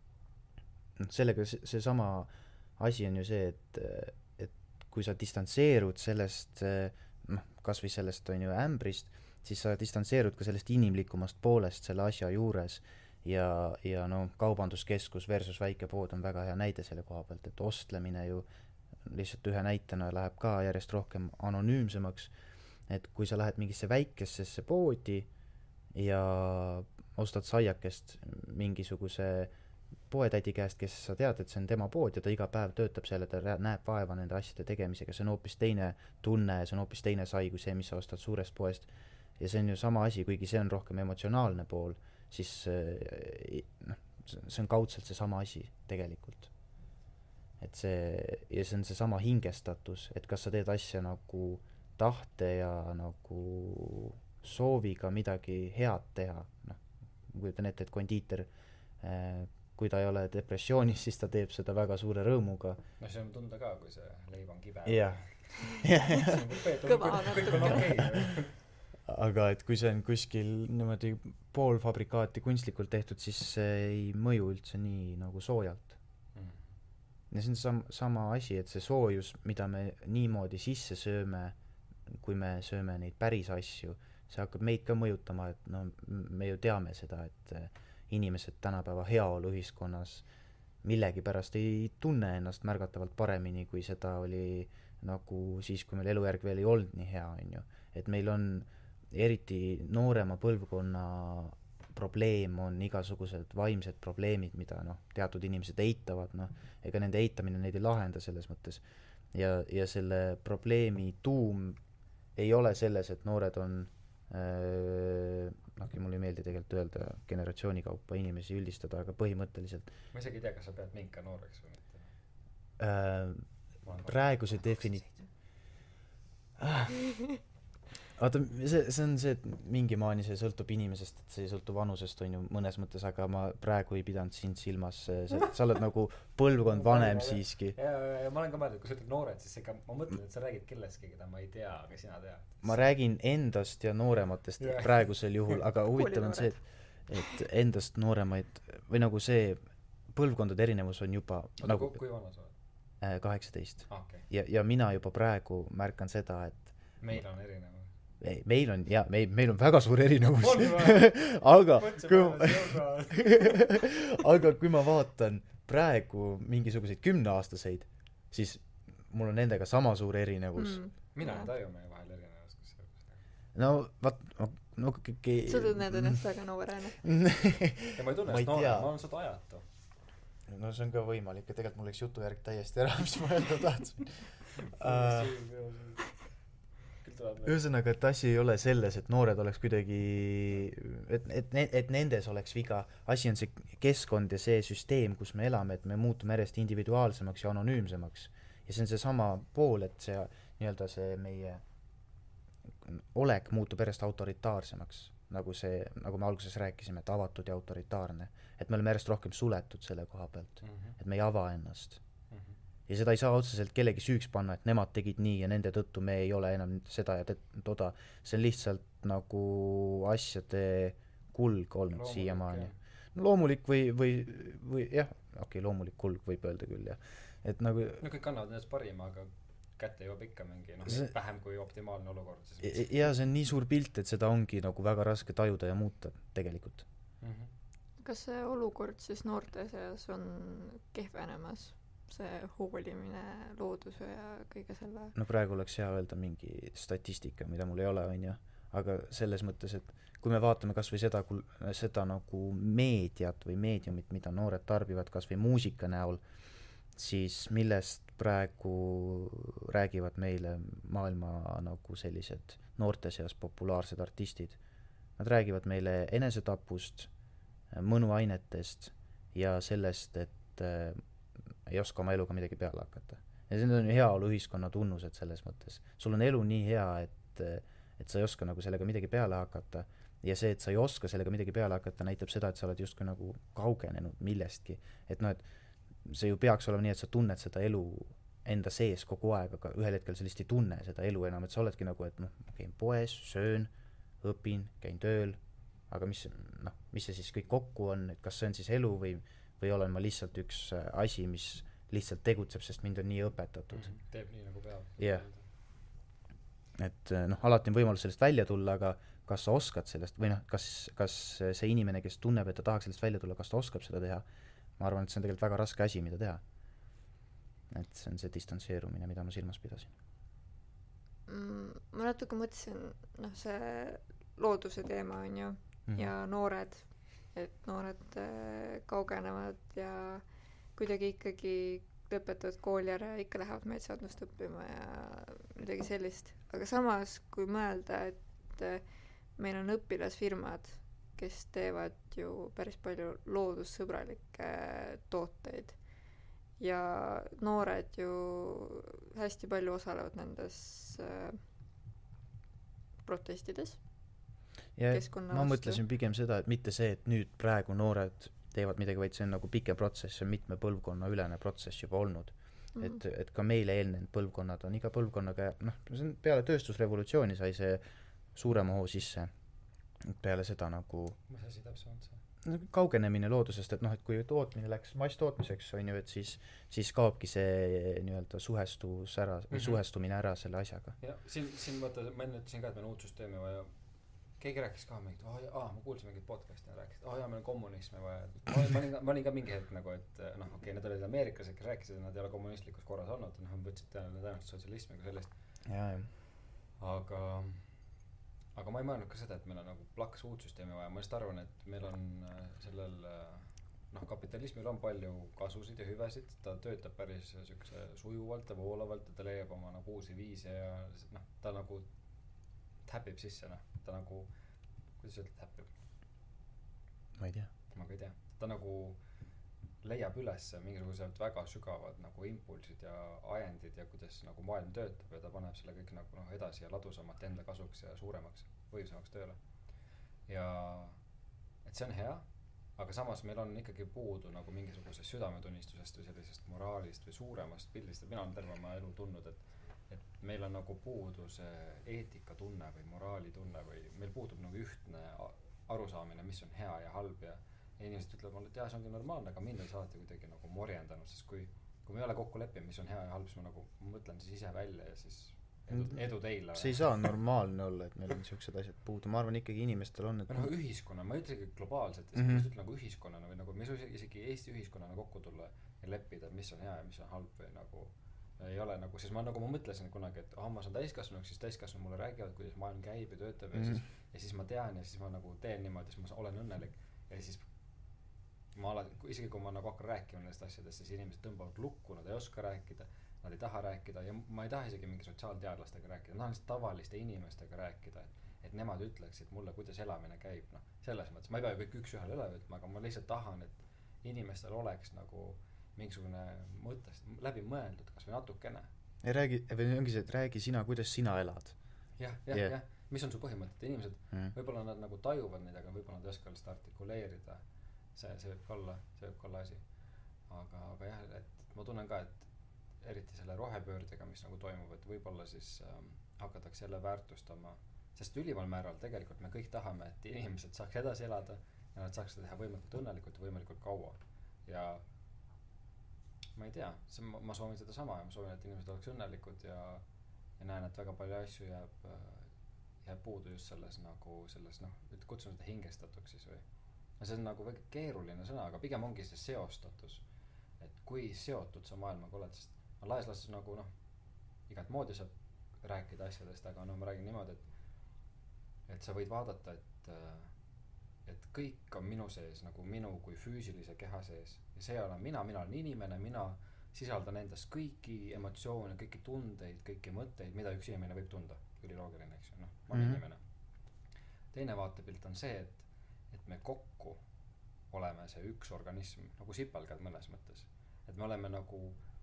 sellega see sama asi on ju see, et kui sa distantseerud sellest, kas või sellest on ju ämbrist, siis sa distantseerud ka sellest inimlikumast poolest selle asja juures ja kaubanduskeskus versus väikepood on väga hea näide selle koha pealt, et ostlemine ju lihtsalt ühe näitena läheb ka järjest rohkem anonüümsemaks, et kui sa lähed mingisse väikesesse poodi ja ostad saiakest mingisuguse poetädi käest, kes sa tead, et see on tema pood ja ta iga päev töötab selle, ta näeb vaeva nende asjade tegemisega, see on hoopis teine tunne, see on hoopis teine sai kui see, mis sa ostad suurest poest. Ja see on ju sama asi, kuigi see on rohkem emotsionaalne pool, siis see on kaudselt see sama asi tegelikult. Et see on see sama hingestatus, et kas sa teed asja nagu tahte ja nagu sooviga midagi head teha. Kujutan ette, et kondiiter kui ta ei ole depressioonis, siis ta teeb seda väga suure rõõmuga. No see on tunda ka, kui see leib on kibe. Jah. Kõva natuke. Aga et kui see on kuskil niimoodi poolfabrikaati kunstlikult tehtud, siis see ei mõju üldse nii nagu soojalt. Ja see on sama asi, et see soojus, mida me niimoodi sisse sööme, kui me sööme neid päris asju, see hakkab meid ka mõjutama, et me ju teame seda, et inimesed tänapäeva heaolu ühiskonnas millegi pärast ei tunne ennast märgatavalt paremini, kui seda oli nagu siis, kui meil elujärg veel ei olnud nii hea, on ju. Et meil on eriti noorema põlvkonna probleem on igasugused vaimsed probleemid, mida teatud inimesed eitavad, ega nende eitamine neid ei lahenda selles mõttes. Ja selle probleemi tuum ei ole selles, et noored on mul ei meeldi tegelikult öelda generatsiooni kaupa inimesi üldistada, aga põhimõtteliselt ma isegi ei tea, kas sa pead mind ka nooreks või mitte. Praeguse vaata, see on see, et mingi maani see sõltub inimesest, et see ei sõltu vanusest, on ju, mõnes mõttes, aga ma praegu ei pidanud sind silmas, sa oled nagu põlvkond vanem siiski. Ja ma olen ka mõelnud, kui sa ütled noored, siis ega ma mõtlen, et sa räägid kellestki, keda ma ei tea, aga sina tead. Ma räägin endast ja noorematest praegusel juhul, aga huvitav on see, et endast nooremaid, või nagu see põlvkondade erinevus on juba nagu kui vana sa oled? 18. Okay. Ja mina juba praegu märkan seda, et meil on erinevus. Meil on, jaa, meil on väga suur erinevus. aga kui ma vaatan praegu mingisuguseid 10-aastaseid, siis mul on nendega sama suur erinevus. Mina ei taju meie vahel erinevus. No, vaat, sa tunned ennast väga noorena. Ja ma ei tunne ennast noorena, ma olen seda ajatu. No see on ka võimalik, ja tegelikult mul läks jutujärg täiesti ära, mis ma öelda tahtsin. Ühesõnaga, et asi ei ole selles, et noored oleks kuidagi, et nendes oleks viga. Asi on see keskkond ja see süsteem, kus me elame, et me muutume järjest individuaalsemaks ja anonüümsemaks. Ja see on see sama pool, et see nii-öelda see meie olek muutub järjest autoritaarsemaks. Nagu me alguses rääkisime, et avatud ja autoritaarne. Et me oleme järjest rohkem suletud selle koha pealt. Et me ei ava ennast. Ja seda ei saa otseselt kellegi süüks panna, et nemad tegid nii ja nende tõttu me ei ole enam seda ja toda. See on lihtsalt nagu asjade kulg olnud loomulik, siiamaani. No, loomulik või jah, loomulik kulg võib öelda küll, jah. Et nagu no kõik annavad nendest parima, aga kätte jõuab ikka mingi vähem kui optimaalne olukord. Ja see on nii suur pilt, et seda ongi nagu väga raske tajuda ja muuta tegelikult. Kas see olukord siis noorte seas on kehvenemas? See hoolimine looduse ja kõige selle? No praegu oleks hea öelda mingi statistika, mida mul ei ole, on ju. Aga selles mõttes, et kui me vaatame kas või seda nagu meediat või meediumit, mida noored tarbivad kas või muusika näol, siis millest praegu räägivad meile maailma nagu sellised noorte seas populaarsed artistid. Nad räägivad meile enesetapust, mõnuainetest ja sellest, et ei oska oma eluga midagi peale hakata. Ja see on heaolu ühiskonna tunnused selles mõttes. Sul on elu nii hea, et sa ei oska nagu sellega midagi peale hakata ja see, et sa ei oska sellega midagi peale hakata, näitab seda, et sa oled justkui nagu kaugenenud millestki. Et no, et see ju peaks olema nii, et sa tunned seda elu enda sees kogu aeg, aga ühel hetkel sa lihtsalt ei tunne seda elu enam, et sa oledki nagu, et ma käin poes, söön, õpin, käin tööl, aga mis see siis kõik kokku on, et kas see on siis elu või olen ma lihtsalt üks asi, mis lihtsalt tegutseb, sest mind on nii õpetatud. Teeb nii nagu peab. Jah. Et alati on võimalus sellest välja tulla, aga kas sa oskad sellest või kas see inimene, kes tunneb, et ta tahaks sellest välja tulla, kas ta oskab seda teha? Ma arvan, et see on tegelikult väga raske asi, mida teha. Et see on see distantseerumine, mida ma silmas pidasin. Ma natuke mõtlesin, see looduse teema on ju, ja noored, et noored kaugenevad ja kuidagi ikkagi lõpetavad kooli ära ja ikka lähevad metsandust õppima ja midagi sellist. Aga samas, kui mõelda, et meil on õpilasfirmad, kes teevad ju päris palju loodussõbralikke tooteid ja noored ju hästi palju osalevad nendes protestides. Ja ma mõtlesin pigem seda, et mitte see, et nüüd praegu noored teevad midagi, vaid see on nagu pikem protsess, see on mitme põlvkonna ülene protsess juba olnud. Et ka meile eelnenud põlvkonnad on iga põlvkonnaga, see on peale tööstusrevolutsiooni sai see suurema hoo sisse. Peale seda nagu mis asi täpsemalt see? Kaugenemine loodusest, et et kui tootmine läks masstootmiseks, on ju, et siis kaobki see nii-öelda suhestumine ära selle asjaga. Ja siin vaata, ma enne ütlesin ka, et meil on uut süsteemi vaja. Keegi rääkis ka mingit, ma kuulsin mingit podcasti ja rääkis, et meil on kommunismi vaja. Ma olin ka mingi hetk nagu, et need olid ameeriklased, kes rääkisid, et nad ei ole kommunistlikus korras olnud, võtsid tõenäoliselt sotsialismiga sellest. Aga ma ei mõelnud ka seda, et meil on nagu plaks uut süsteemi vaja. Ma just arvan, et meil on sellel kapitalismil on palju kasusid ja hüvesid. Ta töötab päris sujuvalt ja voolavalt ja ta leiab oma uusi viise ja ta nagu häpib sisse, noh, ta nagu, kuidas ütled häpib? ma ei tea. ma ka ei tea. Ta nagu leiab üles mingisugused väga sügavad nagu impulsid ja ajendid ja kuidas nagu maailm töötab ja ta paneb selle kõik nagu noh edasi ja ladusamalt enda kasuks ja suuremaks, võimsamaks tööle. Ja et see on hea, aga samas meil on ikkagi puudu nagu mingisugusest südametunnistusest või sellisest moraalist või suuremast pildist, et mina olen terve oma elu tundnud, et meil on nagu puudu see eetikatunne või moraalitunne või meil puudub nagu ühtne arusaamine, mis on hea ja halb ja inimesed ütlevad mulle, et jaa, see ongi normaalne, aga mind on saati kuidagi nagu morjendanud, sest kui me ei ole kokku leppinud, mis on hea ja halb, siis ma nagu mõtlen siis ise välja ja siis edu teile. See ei saa normaalne olla, et meil on siuksed asjad puudu, ma arvan ikkagi inimestel on, et nagu ühiskonna, ma ei ütlegi globaalselt, ma just ütlen nagu ühiskonnana või nagu me isegi Eesti ühiskonnana kokku tulla ja leppida, mis on hea ja mis on halb või nagu ei ole nagu, siis ma mõtlesin kunagi, et ma saan täiskasvanuks, siis täiskasvanu mulle räägivad, kuidas maailm käib ja töötab ja siis ma tean ja siis ma nagu teen niimoodi, siis ma olen õnnelik ja siis ma alati, isegi kui ma nagu hakkan rääkima nendest asjadest, siis inimesed tõmbavad lukku, nad ei oska rääkida, nad ei taha rääkida ja ma ei taha isegi mingi sotsiaalteadlastega rääkida, ma tahan lihtsalt tavaliste inimestega rääkida, et nemad ütleksid mulle, kuidas elamine käib, noh, selles mõttes, ma ei pea ju kõik üks-ühele üle võtma, aga ma lihtsalt tahan, et inimestel oleks nagu mingisugune mõttest läbi mõeldud, kas või natukene. Ei räägi, või ongi see, et räägi sina, kuidas sina elad. Jah, mis on su põhimõtted, inimesed, võib-olla nad nagu tajuvad neid, aga võib-olla nad ei oska lihtsalt artikuleerida. See võib olla asi. Aga jah, et ma tunnen ka, et eriti selle rohepöördega, mis nagu toimub, et võib-olla siis hakatakse jälle väärtustama, sest ülimal määral tegelikult me kõik tahame, et inimesed saaks edasi elada ja nad saaks teha võimalikult õnnelikult ja võimalikult kaua. Ja ma ei tea, ma soovin seda sama ja ma soovin, et inimesed oleks õnnelikud ja näen, et väga palju asju jääb puudu just selles nagu, kutsun seda hingestatuks siis või. See on nagu väga keeruline sõna, aga pigem ongi see seostatus, et kui seotud sa maailmaga oled, sest laias laastus nagu igat moodi saab rääkida asjadest, aga ma räägin niimoodi, et sa võid vaadata, et kõik on minu sees, nagu minu kui füüsilise keha sees ja see olen mina olen inimene, mina sisaldan endas kõiki emotsioone, kõiki tundeid, kõiki mõtteid, mida üks inimene võib tunda, üliloogiline, eks ju, ma olen inimene. Teine vaatepilt on see, et me kokku oleme see üks organism, nagu sipelgad mõnes mõttes. Et me oleme nagu,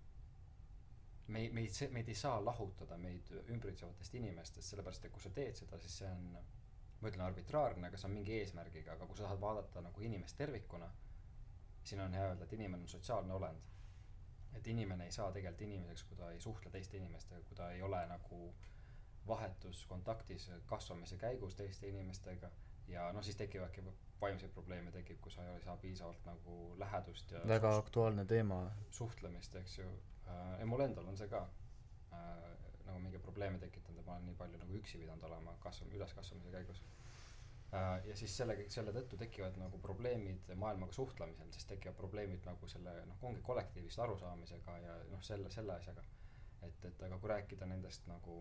meid ei saa lahutada meid ümbritsevatest inimestest, sellepärast, et kui sa teed seda, siis see on, ma ütlen arbitraarne, aga see on mingi eesmärgiga, aga kui sa tahad vaadata nagu inimest tervikuna, siin on hea öelda, et inimene on sotsiaalne olend. Et inimene ei saa tegelikult inimeseks, kui ta ei suhtle teiste inimestega, kui ta ei ole nagu vahetus kontaktis kasvamise käigus teiste inimestega ja siis tekivadki vaimseid probleeme tekib, kui sa ei saa piisavalt nagu lähedust ja väga aktuaalne teema suhtlemist, eks ju. Ja mul endal on see ka nagu mingi probleeme tekitanud ja ma olen nii palju nagu üksi pidanud olema üleskasvamise käigus. Ja siis selle tõttu tekivad nagu probleemid maailmaga suhtlemisel, siis tekivad probleemid nagu selle ongi kollektiivist arusaamisega ja selle asjaga. Et aga kui rääkida nendest nagu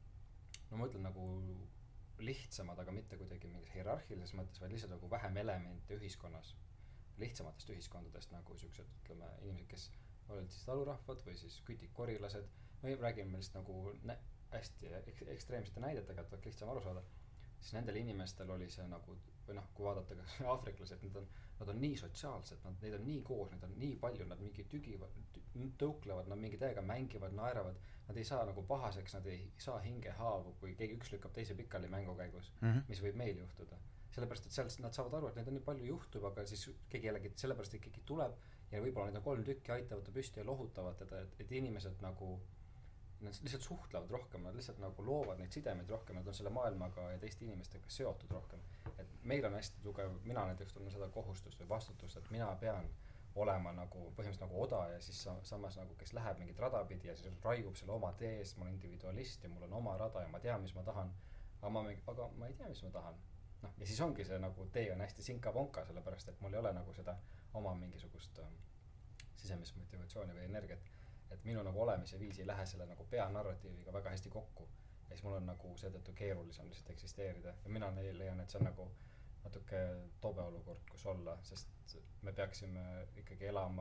ma ütlen nagu lihtsamad, aga mitte kuidagi mingis hierarhilises mõttes, vaid lihtsalt nagu vähem elemente ühiskonnas, lihtsamatest ühiskondadest nagu siuksed, ütleme, inimesed, kes olid siis talurahvad või siis kütik, korilased, või räägime lihtsalt nagu hästi ekstreemsete näidetega, et oleks lihtsam aru saada, siis nendel inimestel oli see nagu, või kui vaadata ka aafriklased, nad on nii sotsiaalsed, neid on nii koos, neid on nii palju, nad mingi tõuklevad, nad mingi täiega mängivad, naeravad, nad ei saa nagu pahaseks, nad ei saa hinge haavu, kui keegi üks lükkab teise pikali mängu käigus, mis võib meil juhtuda. Sellepärast, et seal nad saavad aru, et neid on nii palju juhtub, aga siis keegi jällegi, sellepärast, et keegi tuleb ja võib-olla neid on 3 tükki, aitavad ta püsti ja lohutavad teda, et inimesed nagu, nad lihtsalt suhtlevad rohkem, nad lihtsalt nagu loovad neid sidemeid rohkem, nad on selle maailmaga ja teiste inimestega seotud rohkem. Et meil on hästi tugev, mina näiteks tunnen seda kohustust või vastutust, et mina pean olema nagu põhimõtteliselt nagu oda ja siis samas nagu, kes läheb mingit rada pidi ja siis raiub selle oma tees, ma olen individualist ja mul on oma rada ja ma tean, mis ma tahan, aga ma ei tea, mis ma tahan. Ja siis ongi see nagu tee on hästi sinka-vonka, sellepärast, et mul ei ole nagu seda oma mingisugust sisemist motivatsiooni või energiat, et minu nagu olemise viis ei lähe selle nagu peanarratiiviga väga hästi kokku ja siis mul on nagu seetõttu keerulisem lihtsalt eksisteerida ja mina leian, et see on nagu natuke tobe olukord, kus olla, sest me peaksime ikkagi elama,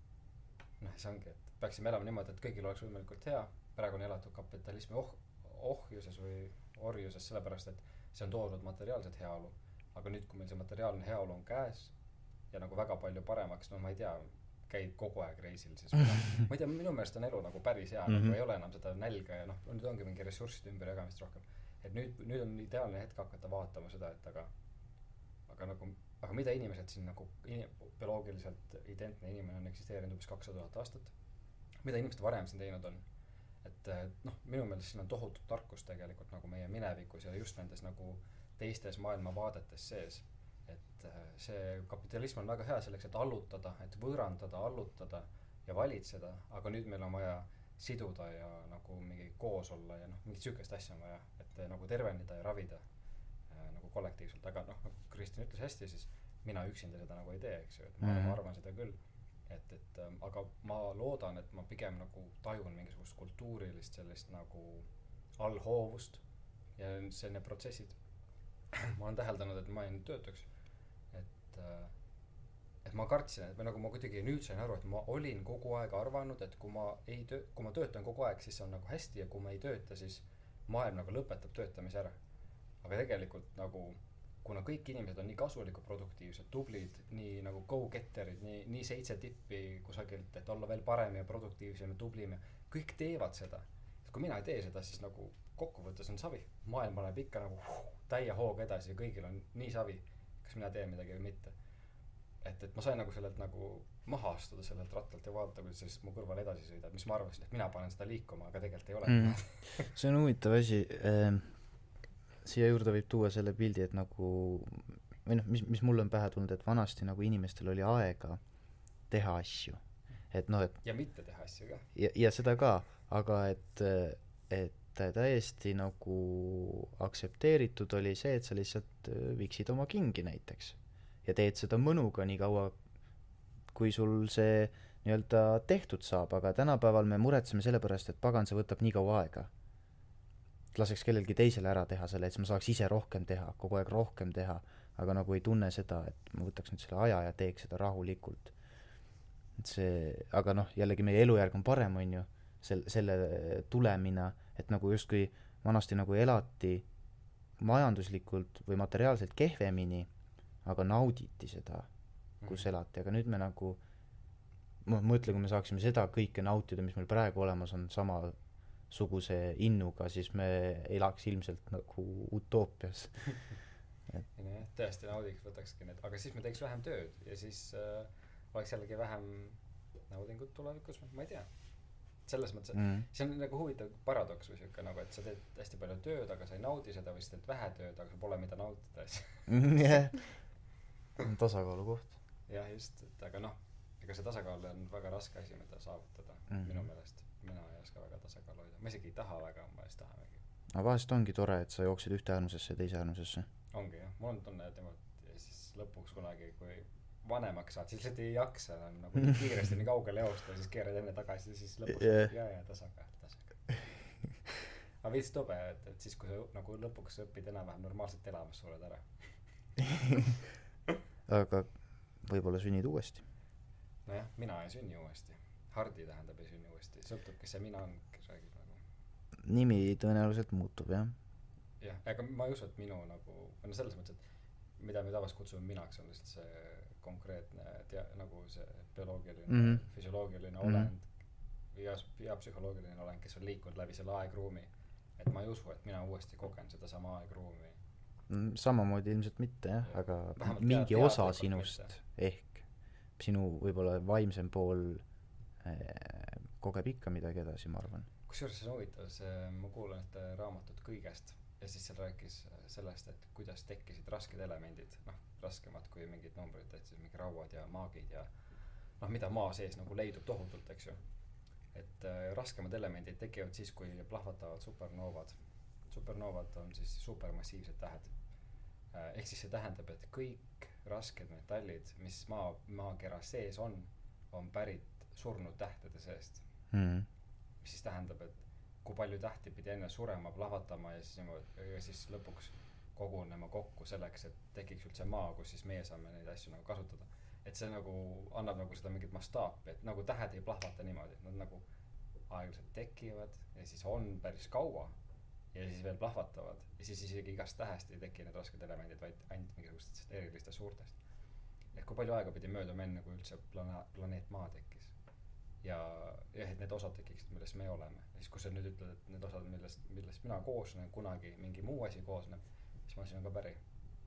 see ongi, et peaksime elama niimoodi, et kõigil oleks võimalikult hea, praegu on elatud kapitalismi ohjuses või orjuses sellepärast, et see on toonud materiaalset heaolu, aga nüüd, kui meil see materiaalne heaolu on käes ja nagu väga palju paremaks, no ma ei tea, käid kogu aeg reisil, siis ma ei tea, minu meelest on elu nagu päris hea, nagu ei ole enam seda nälga ja noh, nüüd ongi mingi ressursside ümberjagamist rohkem. Et nüüd on ideaalne hetk hakata vaatama seda, et aga mida inimesed siin nagu bioloogiliselt identne inimene on eksisteerinud umbes 200 000 aastat, mida inimesed varem siin teinud on, et noh, minu meelest siin on tohutut tarkust tegelikult nagu meie minevikus ja just nendes nagu teistes maailmavaadetes sees, et see kapitalism on väga hea selleks, et allutada, et võõrandada, allutada ja valitseda, aga nüüd meil on vaja siduda ja nagu mingi koos olla ja noh, mingit sükest asja on vaja, et nagu tervenida ja ravida nagu kollektiivselt, aga noh, nagu Kristin ütles hästi, siis mina üksinda seda nagu ei tee, eks ju, et ma arvan seda küll, et aga ma loodan, et ma pigem nagu tajun mingisugust kultuurilist sellist nagu allhoovust ja see need protsessid ma olen täheldanud, et ma ei nüüd töötaks, et ma kartsin, et nagu ma kuidagi nüüd sain aru, et ma olin kogu aeg arvanud, et kui ma töötan kogu aeg, siis on nagu hästi ja kui ma ei tööta, siis maailm nagu lõpetab töötamise ära. Aga tegelikult nagu, kuna kõik inimesed on nii kasulikud, produktiivsed, tublid, nii nagu go-getterid, nii 7 tippi kusagilt, et olla veel parem ja produktiivsem ja tublim ja kõik teevad seda. Et kui mina ei tee seda, siis nagu kokkuvõttes on savi. Maailm paneb ikka nagu täie hooga edasi ja kõigil on nii savi, kas mina teen midagi või mitte. Et ma sain nagu sellelt nagu maha astuda sellelt rattalt ja vaadata, kuidas siis mu kõrval edasi sõidab, mis ma arvasin, et mina panen seda liikuma, aga tegelikult ei ole. See on huvitav asi. Siia juurde võib tuua selle pildi, et nagu või noh, mis mulle on pähe tulnud, et vanasti nagu inimestel oli aega teha asju. Et noh, et ja mitte teha asju ka. Ja seda ka, aga et täiesti nagu aktsepteeritud oli see, et sa lihtsalt viksid oma kingi näiteks ja teed seda mõnuga nii kaua, kui sul see nii-öelda tehtud saab, aga tänapäeval me muretseme selle pärast, et pagan, see võtab nii kaua aega. Laseks kellelgi teisele ära teha selle, et ma saaks ise rohkem teha, kogu aeg rohkem teha, aga nagu ei tunne seda, et ma võtaks nüüd selle aja ja teeks seda rahulikult. Et see, aga noh, jällegi meie elujärg on parem, on ju, selle tulemina, et nagu justkui vanasti nagu elati majanduslikult või materiaalselt kehvemini, aga nauditi seda, kus elati, aga nüüd me nagu mõtle, kui me saaksime seda kõike nautida, mis meil praegu olemas on samasuguse innuga, siis me elaks ilmselt nagu utoopias. Tõesti naudiks võtakski need, aga siis me teeks vähem tööd ja siis oleks jällegi vähem naudingut tulevikus, ma ei tea. Selles mõttes, see on nagu huvitav paradoks või siuke nagu, et sa teed hästi palju tööd, aga sa ei naudi seda või sa teed vähe tööd, aga sa pole mida nautida. Jah, tasakaalu koht. Jah, just, et aga noh, ega see tasakaal on väga raske asi, mida saavutada minu meelest. Mina ei oska väga tasakaalu hoida. Ma isegi ei taha väga, ma ei tahamegi. Aga vahest ongi tore, et sa jooksid ühte äärmusesse ja teise äärmusesse. Ongi jah, mul on tunne, et ja siis lõpuks kunagi, kui vanemaks saad, siis lihtsalt ei jaksa nagu kiiresti nii kaugele joosta ja siis keerad enne tagasi ja siis lõpuks ja tasakaal. Aga veits tobe, et siis kui sa nagu lõpuks õpid enam-vähem normaalselt elamas, sured ära. Aga võib-olla sünnid uuesti. Nojah, mina ei sünni uuesti. Hardi tähendab ei sünni uuesti. Sõltub, kes see mina on, kes räägib nagu. Nimi tõenäoliselt muutub, jah. Jah, aga ma ei usu, et minu nagu, selles mõttes, et mida me tavaliselt kutsume minaks, on lihtsalt see konkreetne nagu see bioloogiline, füsioloogiline olend ja psühholoogiline olend, kes on liikunud läbi selle aegruumi. Et ma ei usu, et mina uuesti kogen seda sama aegruumi. Samamoodi ilmselt mitte, jah, aga mingi osa sinust mitte. Ehk sinu võib-olla vaimsem pool kogeb ikka midagi edasi, ma arvan. Kusjuures see on huvitav, ma kuulan ühte raamatut Kõigest ja siis seal rääkis sellest, et kuidas tekkisid rasked elemendid, raskemad kui mingid numbrid, et siis mingi rauad ja maagid ja mida maa sees nagu leidub tohutult, eks ju. Et raskemad elemendid tekivad siis, kui plahvatavad supernoovad. Supernoovad on siis supermassiivsed tähed. Ehk siis see tähendab, et kõik rasked metallid, mis maakera sees on pärit surnud tähtede seest. Mis siis tähendab, et kui palju tähti pidi enne surema, plahvatama ja siis lõpuks kogunema kokku selleks, et tekiks üldse maa, kus siis meie saame neid asju nagu kasutada. Et see nagu annab nagu seda mingit mastaapi, et nagu tähed ei plahvata niimoodi, nad nagu aeglaselt tekivad ja siis on päris kaua ja siis veel plahvatavad ja siis isegi igast tähest ei teki need rasked elemendid, vaid ainult mingisugustest erilistest suurtest. Et kui palju aega pidi mööduma enne, kui üldse planeet Maa tekkis. Ja et need osad tekiksid, millest me oleme. Ja siis kui sa nüüd ütled, et need osad, millest mina koosnen, kunagi mingi muu asi koosneb, siis ma siin on ka päri.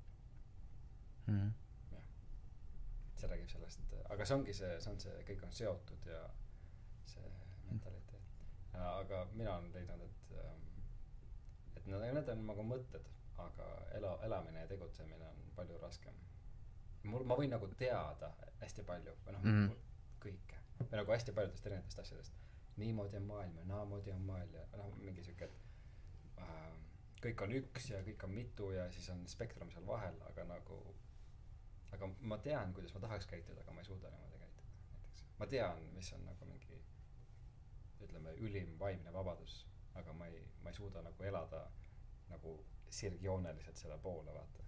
Jah. See räägib sellest, aga see ongi see kõik on seotud ja see mentaliteet. Aga mina olen leidnud, et need on nagu mõtted, aga elamine ja tegutsemine on palju raskem. Ma võin nagu teada hästi palju, või kõike. Või nagu hästi paljudest erinevatest asjadest. Niimoodi on maailm ja naamoodi on maailm ja mingi siuke, et kõik on üks ja kõik on mitu ja siis on spektrum seal vahel, aga ma tean, kuidas ma tahaks käituda, aga ma ei suuda niimoodi käituda. Näiteks. Ma tean, mis on nagu mingi, ütleme, ülim vaimne vabadus, aga ma ei suuda nagu elada nagu sirgjooneliselt selle poole, vaata.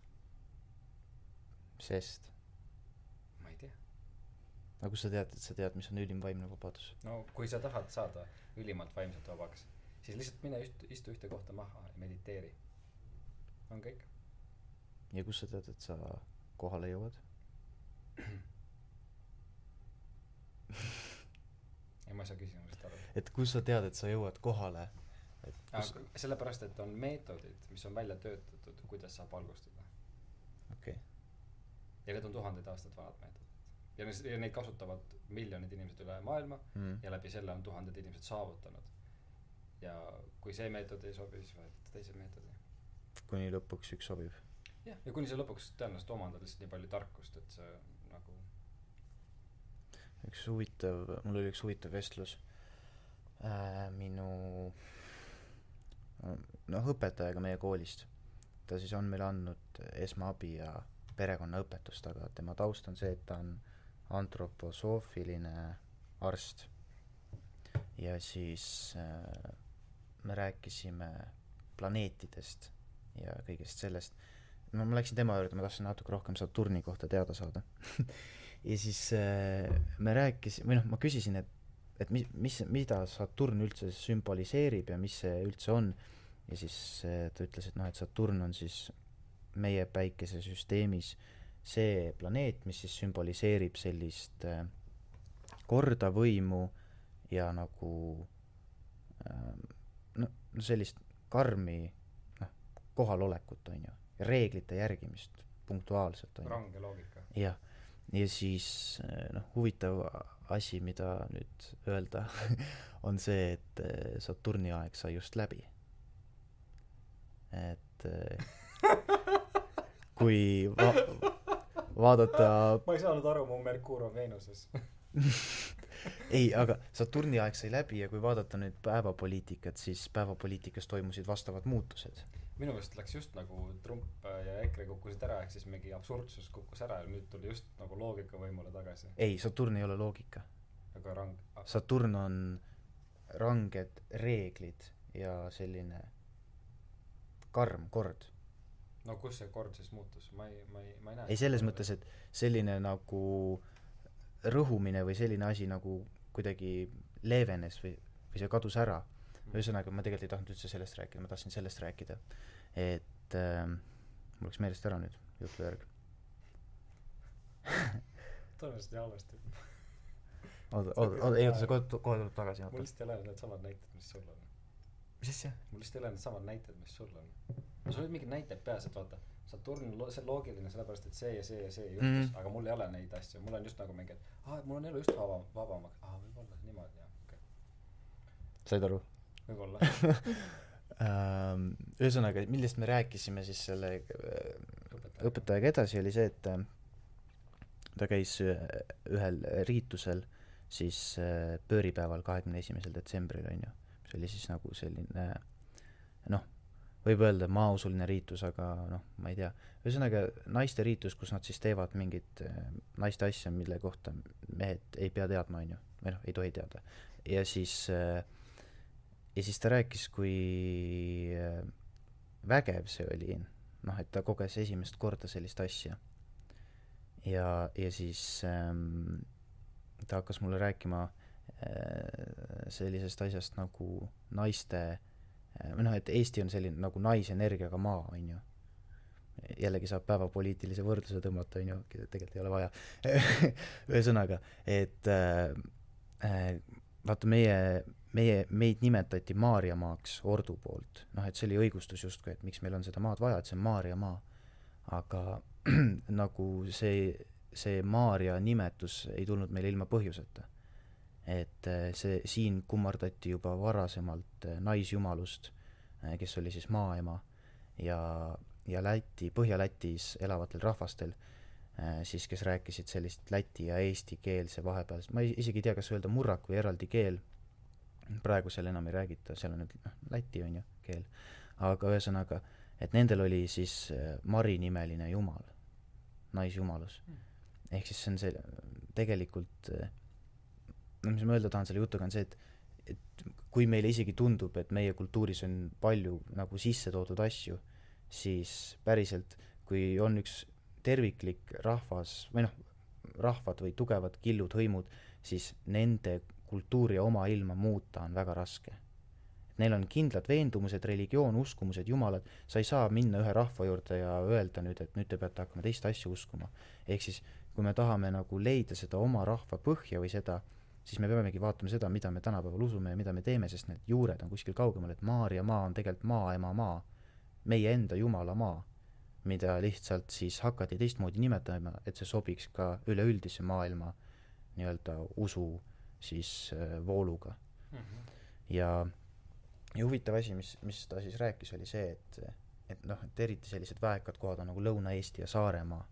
Sest? Ma ei tea. Aga kus sa tead, et sa tead, mis on ülim vaimne vabadus? No kui sa tahad saada ülimalt vaimselt vabaks, siis lihtsalt mine istu ühte kohta maha ja mediteeri. On kõik. Ja kus sa tead, et sa kohale jõuad? Ei, ma ei saa küsimusest aru. Et kus sa tead, et sa jõuad kohale? Sellepärast, et on meetodid, mis on välja töötatud, kuidas saab valgustada. Okay. Ja need on 1000 aastat vanad meetodid. Ja neid kasutavad miljonid inimesed üle maailma ja läbi selle on 1000 inimesed saavutanud. Ja kui see meetod ei sobi, siis võetud teise meetodi. Kuni lõpuks üks sobib. Ja kuni see lõpuks tõenäoliselt omandad lihtsalt nii palju tarkust, et see nagu... mul oli üks huvitav vestlus minu õpetajaga meie koolist. Ta siis on meile andnud esmaabi ja perekonnaõpetust, aga tema taust on see, et ta on antroposoofiline arst. Ja siis me rääkisime planeetidest ja kõigest sellest. Ma läksin tema juurde, ma tahtsin natuke rohkem Saturni kohta teada saada. Ja siis me rääkisime, ma küsisin, et mida Saturn üldse sümboliseerib ja mis see üldse on. Ja siis ta ütles, et Saturn on siis meie päikesesüsteemis see planeet, mis siis sümboliseerib sellist kordavõimu ja nagu sellist karmi kohalolekut, on ju, ja reeglite järgimist punktuaalselt, on ju. Range loogika. Ja siis huvitav asi, mida nüüd öelda, on see, et Saturni aeg sai just läbi. Et kui vaadata... Ma ei saanud aru, mu Merkuur on Veenuses. Ei, aga Saturni aeg sai läbi ja kui vaadata nüüd päevapoliitikat, siis päevapoliitikas toimusid vastavad muutused. Minu meelest läks just nagu Trump ja EKRE kukkusid ära, ehk siis mingi absurdsus kukkus ära ja nüüd tuli just nagu loogika võimule tagasi. Ei, Saturn ei ole loogika. Aga Saturn on ranged reeglid ja selline karm kord. No kus see kord siis muutus? Ma ei näe. Ei, selles mõttes, et selline nagu rõhumine või selline asi nagu kuidagi leevenes või see kadus ära. Ühesõnaga, ma tegelikult ei tahtnud üldse sellest rääkida, ma tahtsin sellest rääkida. Et mul oleks meelest ära nüüd jutu järg. Tõenäoliselt nii halvasti. Oota, sa kohe tuleb tagasi. Mul lihtsalt ei ole need samad näited, mis sul on. Mis asja? Mul lihtsalt ei ole need samad näited, mis sul on. Sul olid mingid näited peas, et vaata, Saturn on see loogiline sellepärast, et see ja see ja see juhtus, aga mul ei ole neid asju. Mul on just nagu mingi, et mul on elu just vabamaks. Võib-olla niimoodi, jah. Okay. Said aru? Võib-olla. Ühesõnaga, millest me rääkisime siis selle õpetajaga edasi, oli see, et ta käis ühel riitusel siis pööripäeval 21. detsembril, on ju. See oli siis nagu selline, võib öelda maausuline riitus, aga ma ei tea. Ühesõnaga naiste riitus, kus nad siis teevad mingit naiste asja, mille kohta mehed ei pea teadma, on ju. Või ei tohi teada. Ja siis ta rääkis, kui vägev see oli, et ta koges esimest korda sellist asja. Ja siis ta hakkas mulle rääkima sellisest asjast nagu naiste või noh, et Eesti on selline nagu naisenergiaga maa, on ju. Jällegi saab päevapoliitilise võrdluse tõmmata, on ju, tegelikult ei ole vaja. Ühesõnaga, et vaata meid nimetati Maarjamaaks Ordu poolt. Noh, et see oli õigustus justkui, et miks meil on seda maad vaja, et see on Maarjamaa. Aga nagu see Maarja nimetus ei tulnud meil ilma põhjuseta. Et see siin kummardati juba varasemalt naisjumalust, kes oli siis maaema ja Läti, Põhja-Lätis elavatel rahvastel, siis kes rääkisid sellist läti ja eesti keelse vahepeal. Ma isegi ei tea, kas öelda murrak või eraldi keel. Praegu seal enam ei räägita, seal on nüüd läti on ju keel. Aga ühesõnaga, et nendel oli siis Mari nimeline jumal, naisjumalus. Ehk siis see on see tegelikult mis ma öelda tahan selle jutuga on see, et kui meile isegi tundub, et meie kultuuris on palju nagu sisse toodud asju, siis päriselt, kui on üks terviklik rahvas või noh, rahvad või tugevad killud, hõimud, siis nende kultuuri ja oma ilma muuta on väga raske. Neil on kindlad veendumused, religioon, uskumused, jumalad, sa ei saa minna ühe rahva juurde ja öelda nüüd, et nüüd te peate hakkama teist asja uskuma. Ehk siis, kui me tahame nagu leida seda oma rahva põhja või seda, siis me peamegi vaatama seda, mida me tänapäeval usume ja mida me teeme, sest need juured on kuskil kaugemal, et Maarja maa on tegelikult maaema maa, meie enda jumala maa, mida lihtsalt siis hakati teistmoodi nimetama, et see sobiks ka üleüldise maailma nii-öelda usu siis vooluga. Ja huvitav asi, mis ta siis rääkis, oli see, et noh, et eriti sellised väekad kohad on nagu Lõuna-Eesti ja Saaremaa.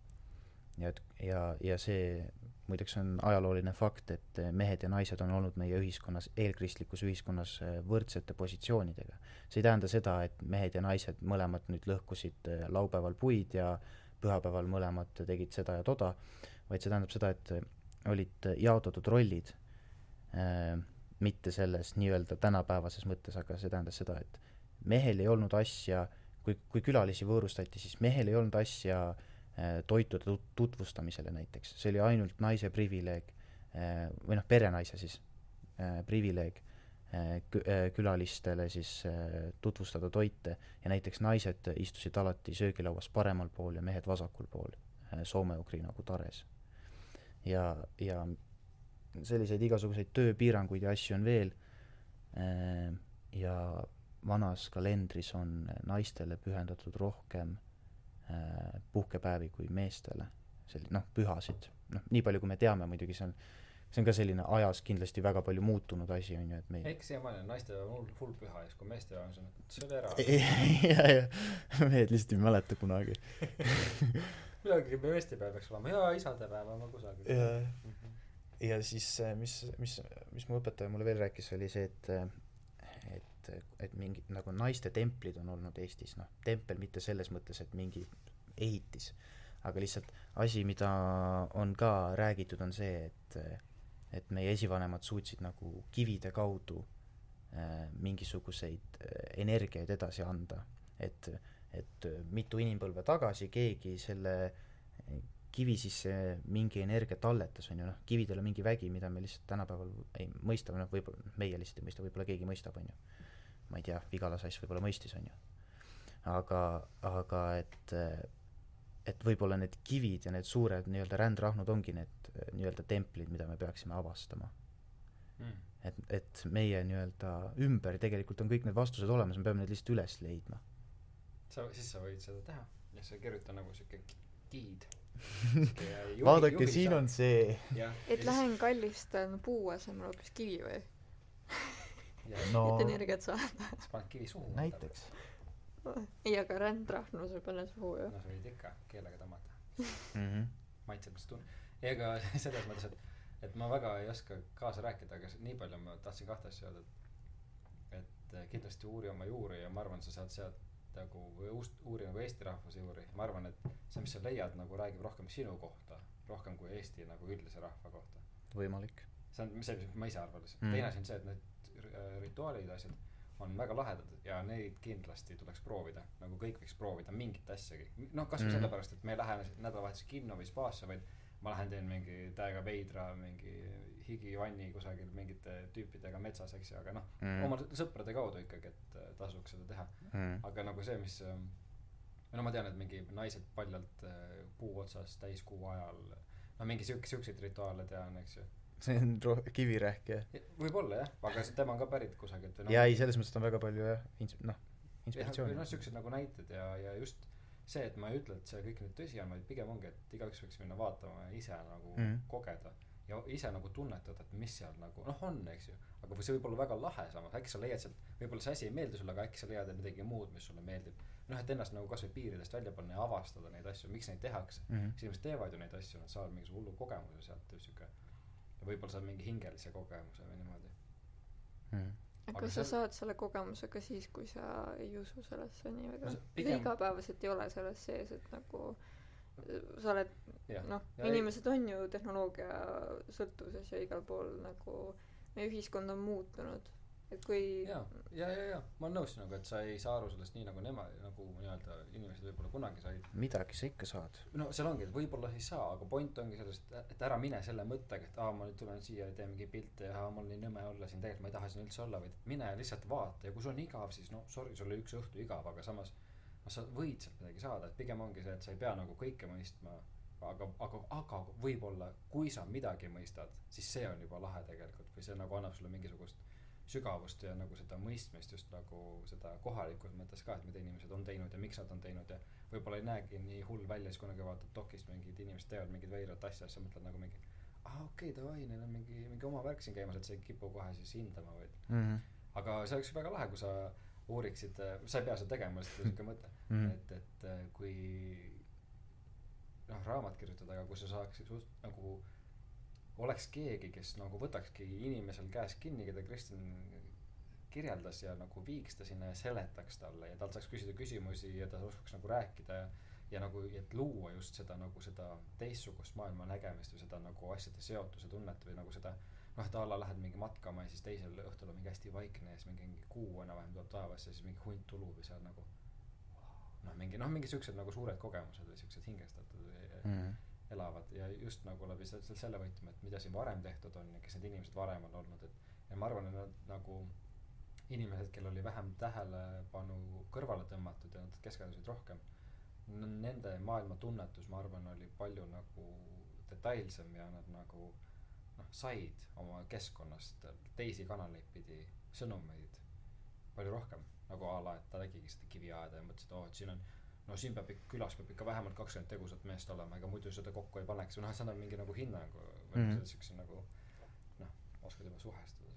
Ja see muideks on ajalooline fakt, et mehed ja naised on olnud meie ühiskonnas, eelkristlikus ühiskonnas võrdsete positsioonidega. See ei tähenda seda, et mehed ja naised mõlemad nüüd lõhkusid laupäeval puid ja pühapäeval mõlemad tegid seda ja toda, vaid see tähendab seda, et olid jaotatud rollid, mitte selles nii-öelda tänapäevases mõttes, aga see tähendas seda, et mehel ei olnud asja, kui külalisi võõrustati, siis mehel ei olnud asja toitude tutvustamisele näiteks. See oli ainult naise privileeg, või noh, perenaise siis privileeg külalistele siis tutvustada toite ja näiteks naised istusid alati söögilauas paremal pool ja mehed vasakul pool, soome-ugri nagu tares. Ja selliseid igasuguseid tööpiiranguid ja asju on veel ja vanas kalendris on naistele pühendatud rohkem puhkepäevi kui meestele, pühasid. Nii palju, kui me teame, muidugi see on ka selline ajas kindlasti väga palju muutunud asi, on ju, et meil... Eks siiamaani on naiste hull püha, ja kui meeste on see oli ära. Ja mehed lihtsalt ei mäleta kunagi. Midagi meestepäev peaks olema, ja isadepäev on kusagil. Ja siis, mis mu õpetaja mulle veel rääkis, oli see, et mingi nagu naiste templid on olnud Eestis, tempel mitte selles mõttes, et mingi ehitis, aga lihtsalt asi, mida on ka räägitud, on see, et meie esivanemad suutsid nagu kivide kaudu mingisuguseid energiaid edasi anda, et mitu inimpõlve tagasi keegi selle kivi sisse mingi energia talletas, on ju, kividel on mingi vägi, mida me lihtsalt tänapäeval ei mõista, võib-olla meie lihtsalt ei mõista, võib-olla keegi mõistab, on ju. Ma ei tea, Vigalasass võib-olla mõistis, on ju. Aga et võib-olla need kivid ja need suured nii-öelda rändrahnud ongi need nii-öelda templid, mida me peaksime avastama. Et meie nii-öelda ümber tegelikult on kõik need vastused olemas, me peame need lihtsalt üles leidma. Siis sa võid seda teha ja sa kirjuta nagu siuke giid. Vaadake, siin on see. Et lähen kallistan puu asemel hoopis kivi või? Et energiat saada. Sa paned kivi suhu. Näiteks. Ei, aga rändrahnu sa pane suhu, ju. No sa võid ikka keelega tõmmata. Maitseb, mis tunne. Ega selles mõttes, et ma väga ei oska kaasa rääkida, aga nii palju ma tahtsin kahte asja öelda, et kindlasti uuri oma juuri ja ma arvan, sa saad sealt nagu uuri nagu Eesti rahvuse juuri. Ma arvan, et see, mis sa leiad, nagu räägib rohkem sinu kohta, rohkem kui Eesti nagu üldise rahva kohta. Võimalik. See on see, mis ma ise arvan. Teine asi on see, et need rituaalid asjad on väga lahedad ja neid kindlasti tuleks proovida, nagu kõik võiks proovida mingit asjagi. Kas või sellepärast, et me ei lähe nädalavahetuse kinno või spaasse, vaid ma lähen teen mingi täiega veidra mingi higivanni kusagil mingite tüüpidega metsas, eks ju, aga noh oma sõprade kaudu ikkagi, et tasuks seda teha. Aga nagu see, mis no ma tean, et mingi naised paljalt puu otsas täiskuu ajal no mingi siukseid rituaale tean, eks ju. See on kivirähk, jah? Võib-olla jah, aga tema on ka pärit kusagilt või jaa, ei, selles mõttes on väga palju jah, inspiratsiooni. No siuksed nagu näited ja just see, et ma ei ütle, et see kõik nüüd tõsi on, vaid pigem ongi, et igaüks võiks minna vaatama ja ise nagu kogeda ja ise nagu tunnetada, et mis seal nagu on, eks ju, aga see võib olla väga lahe samas, äkki sa leiad sealt, võib-olla see asi ei meeldi sulle, aga äkki sa leiad midagi muud, mis sulle meeldib. Et ennast nagu kasvõi piiridest välja panna ja avastada neid asju, miks neid tehakse. Inimesed teevad ju neid asju, nad saavad mingi hullu kogemuse sealt ja võib-olla saad mingi hingelise kogemuse või niimoodi. Aga sa saad selle kogemuse ka siis, kui sa ei usu sellesse nii väga. Või igapäevaselt ei ole selles sees, et nagu sa oled, inimesed on ju tehnoloogia sõltuvuses ja igal pool nagu meie ühiskond on muutunud. Et kui ja ma olen nõus sinuga, et sa ei saa aru sellest nii nagu nagu nii-öelda inimesed võib-olla kunagi said. Midagi sa ikka saad. No seal ongi, et võib-olla ei saa, aga point ongi selles, et ära mine selle mõttega, et ma nüüd tulen siia ja teen mingi pilte ja mul nii nõme olla siin, tegelikult ma ei taha siin üldse olla, vaid mine lihtsalt vaata ja kui sul on igav, siis sorry, sul oli üks õhtu igav, aga samas sa võid sealt midagi saada, et pigem ongi see, et sa ei pea nagu kõike mõistma, aga võib-olla kui sa midagi mõistad, siis see on juba lahe tegelikult või see nagu annab sulle mingisugust sügavust ja nagu seda mõistmist just nagu seda kohalikus mõttes ka, et mida inimesed on teinud ja miks nad on teinud ja võib-olla ei näegi nii hull välja, siis kunagi vaatad dokist mingid inimesed teevad mingid veirad asja, siis sa mõtled nagu mingi okei, davai, neil on mingi oma värk siin käimas, et sa ei kipu kohe siis hindama või aga see oleks väga lahe, kui sa uuriksid, sa ei pea seda tegema, lihtsalt siuke mõte et kui raamat kirjutada, aga kui sa saaksid nagu oleks keegi, kes nagu võtakski inimesel käes kinni, keda Kristjan kirjeldas ja nagu viiks ta sinna ja seletaks talle ja tal saaks küsida küsimusi ja ta oskaks nagu rääkida ja nagu, et luua just seda nagu seda teistsugust maailma nägemist või seda nagu asjade seotuse tunnet või nagu seda et alla lähed mingi matkama ja siis teisel õhtul on mingi hästi vaikne ja siis mingi kuu enam-vähem tuleb taevasse ja siis mingi hunt tulub ja seal nagu mingi siuksed nagu suured kogemused või siuksed hingestatud elavad ja just nagu läbi selle võitma, et mida siin varem tehtud on ja kes need inimesed varem on olnud, et ja ma arvan, et nad nagu inimesed, kel oli vähem tähelepanu kõrvale tõmmatud ja nad keskendusid rohkem, nende maailma tunnetus, ma arvan, oli palju nagu detailsem ja nad nagu said oma keskkonnast teisi kanaleid pidi sõnumeid palju rohkem, nagu ala, et ta tegigi seda kiviaeda ja mõtles, et siin on siin külas peab ikka vähemalt 20 tegusat meest olema, ega muidu seda kokku ei paneks või see annab mingi nagu hinnangu või siukse nagu oskad juba suhestuda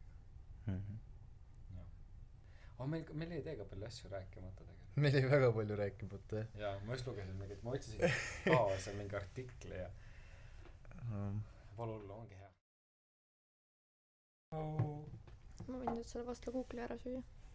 sellega meil jäi teiega palju asju rääkimata tegelikult. Meil jäi väga palju rääkimata, jah. Jaa, ma just lugesin mingit, ma otsisin kaasa mingi artikli ja palun, ongi hea. Ma võin nüüd selle vastu Google'i ära süüa.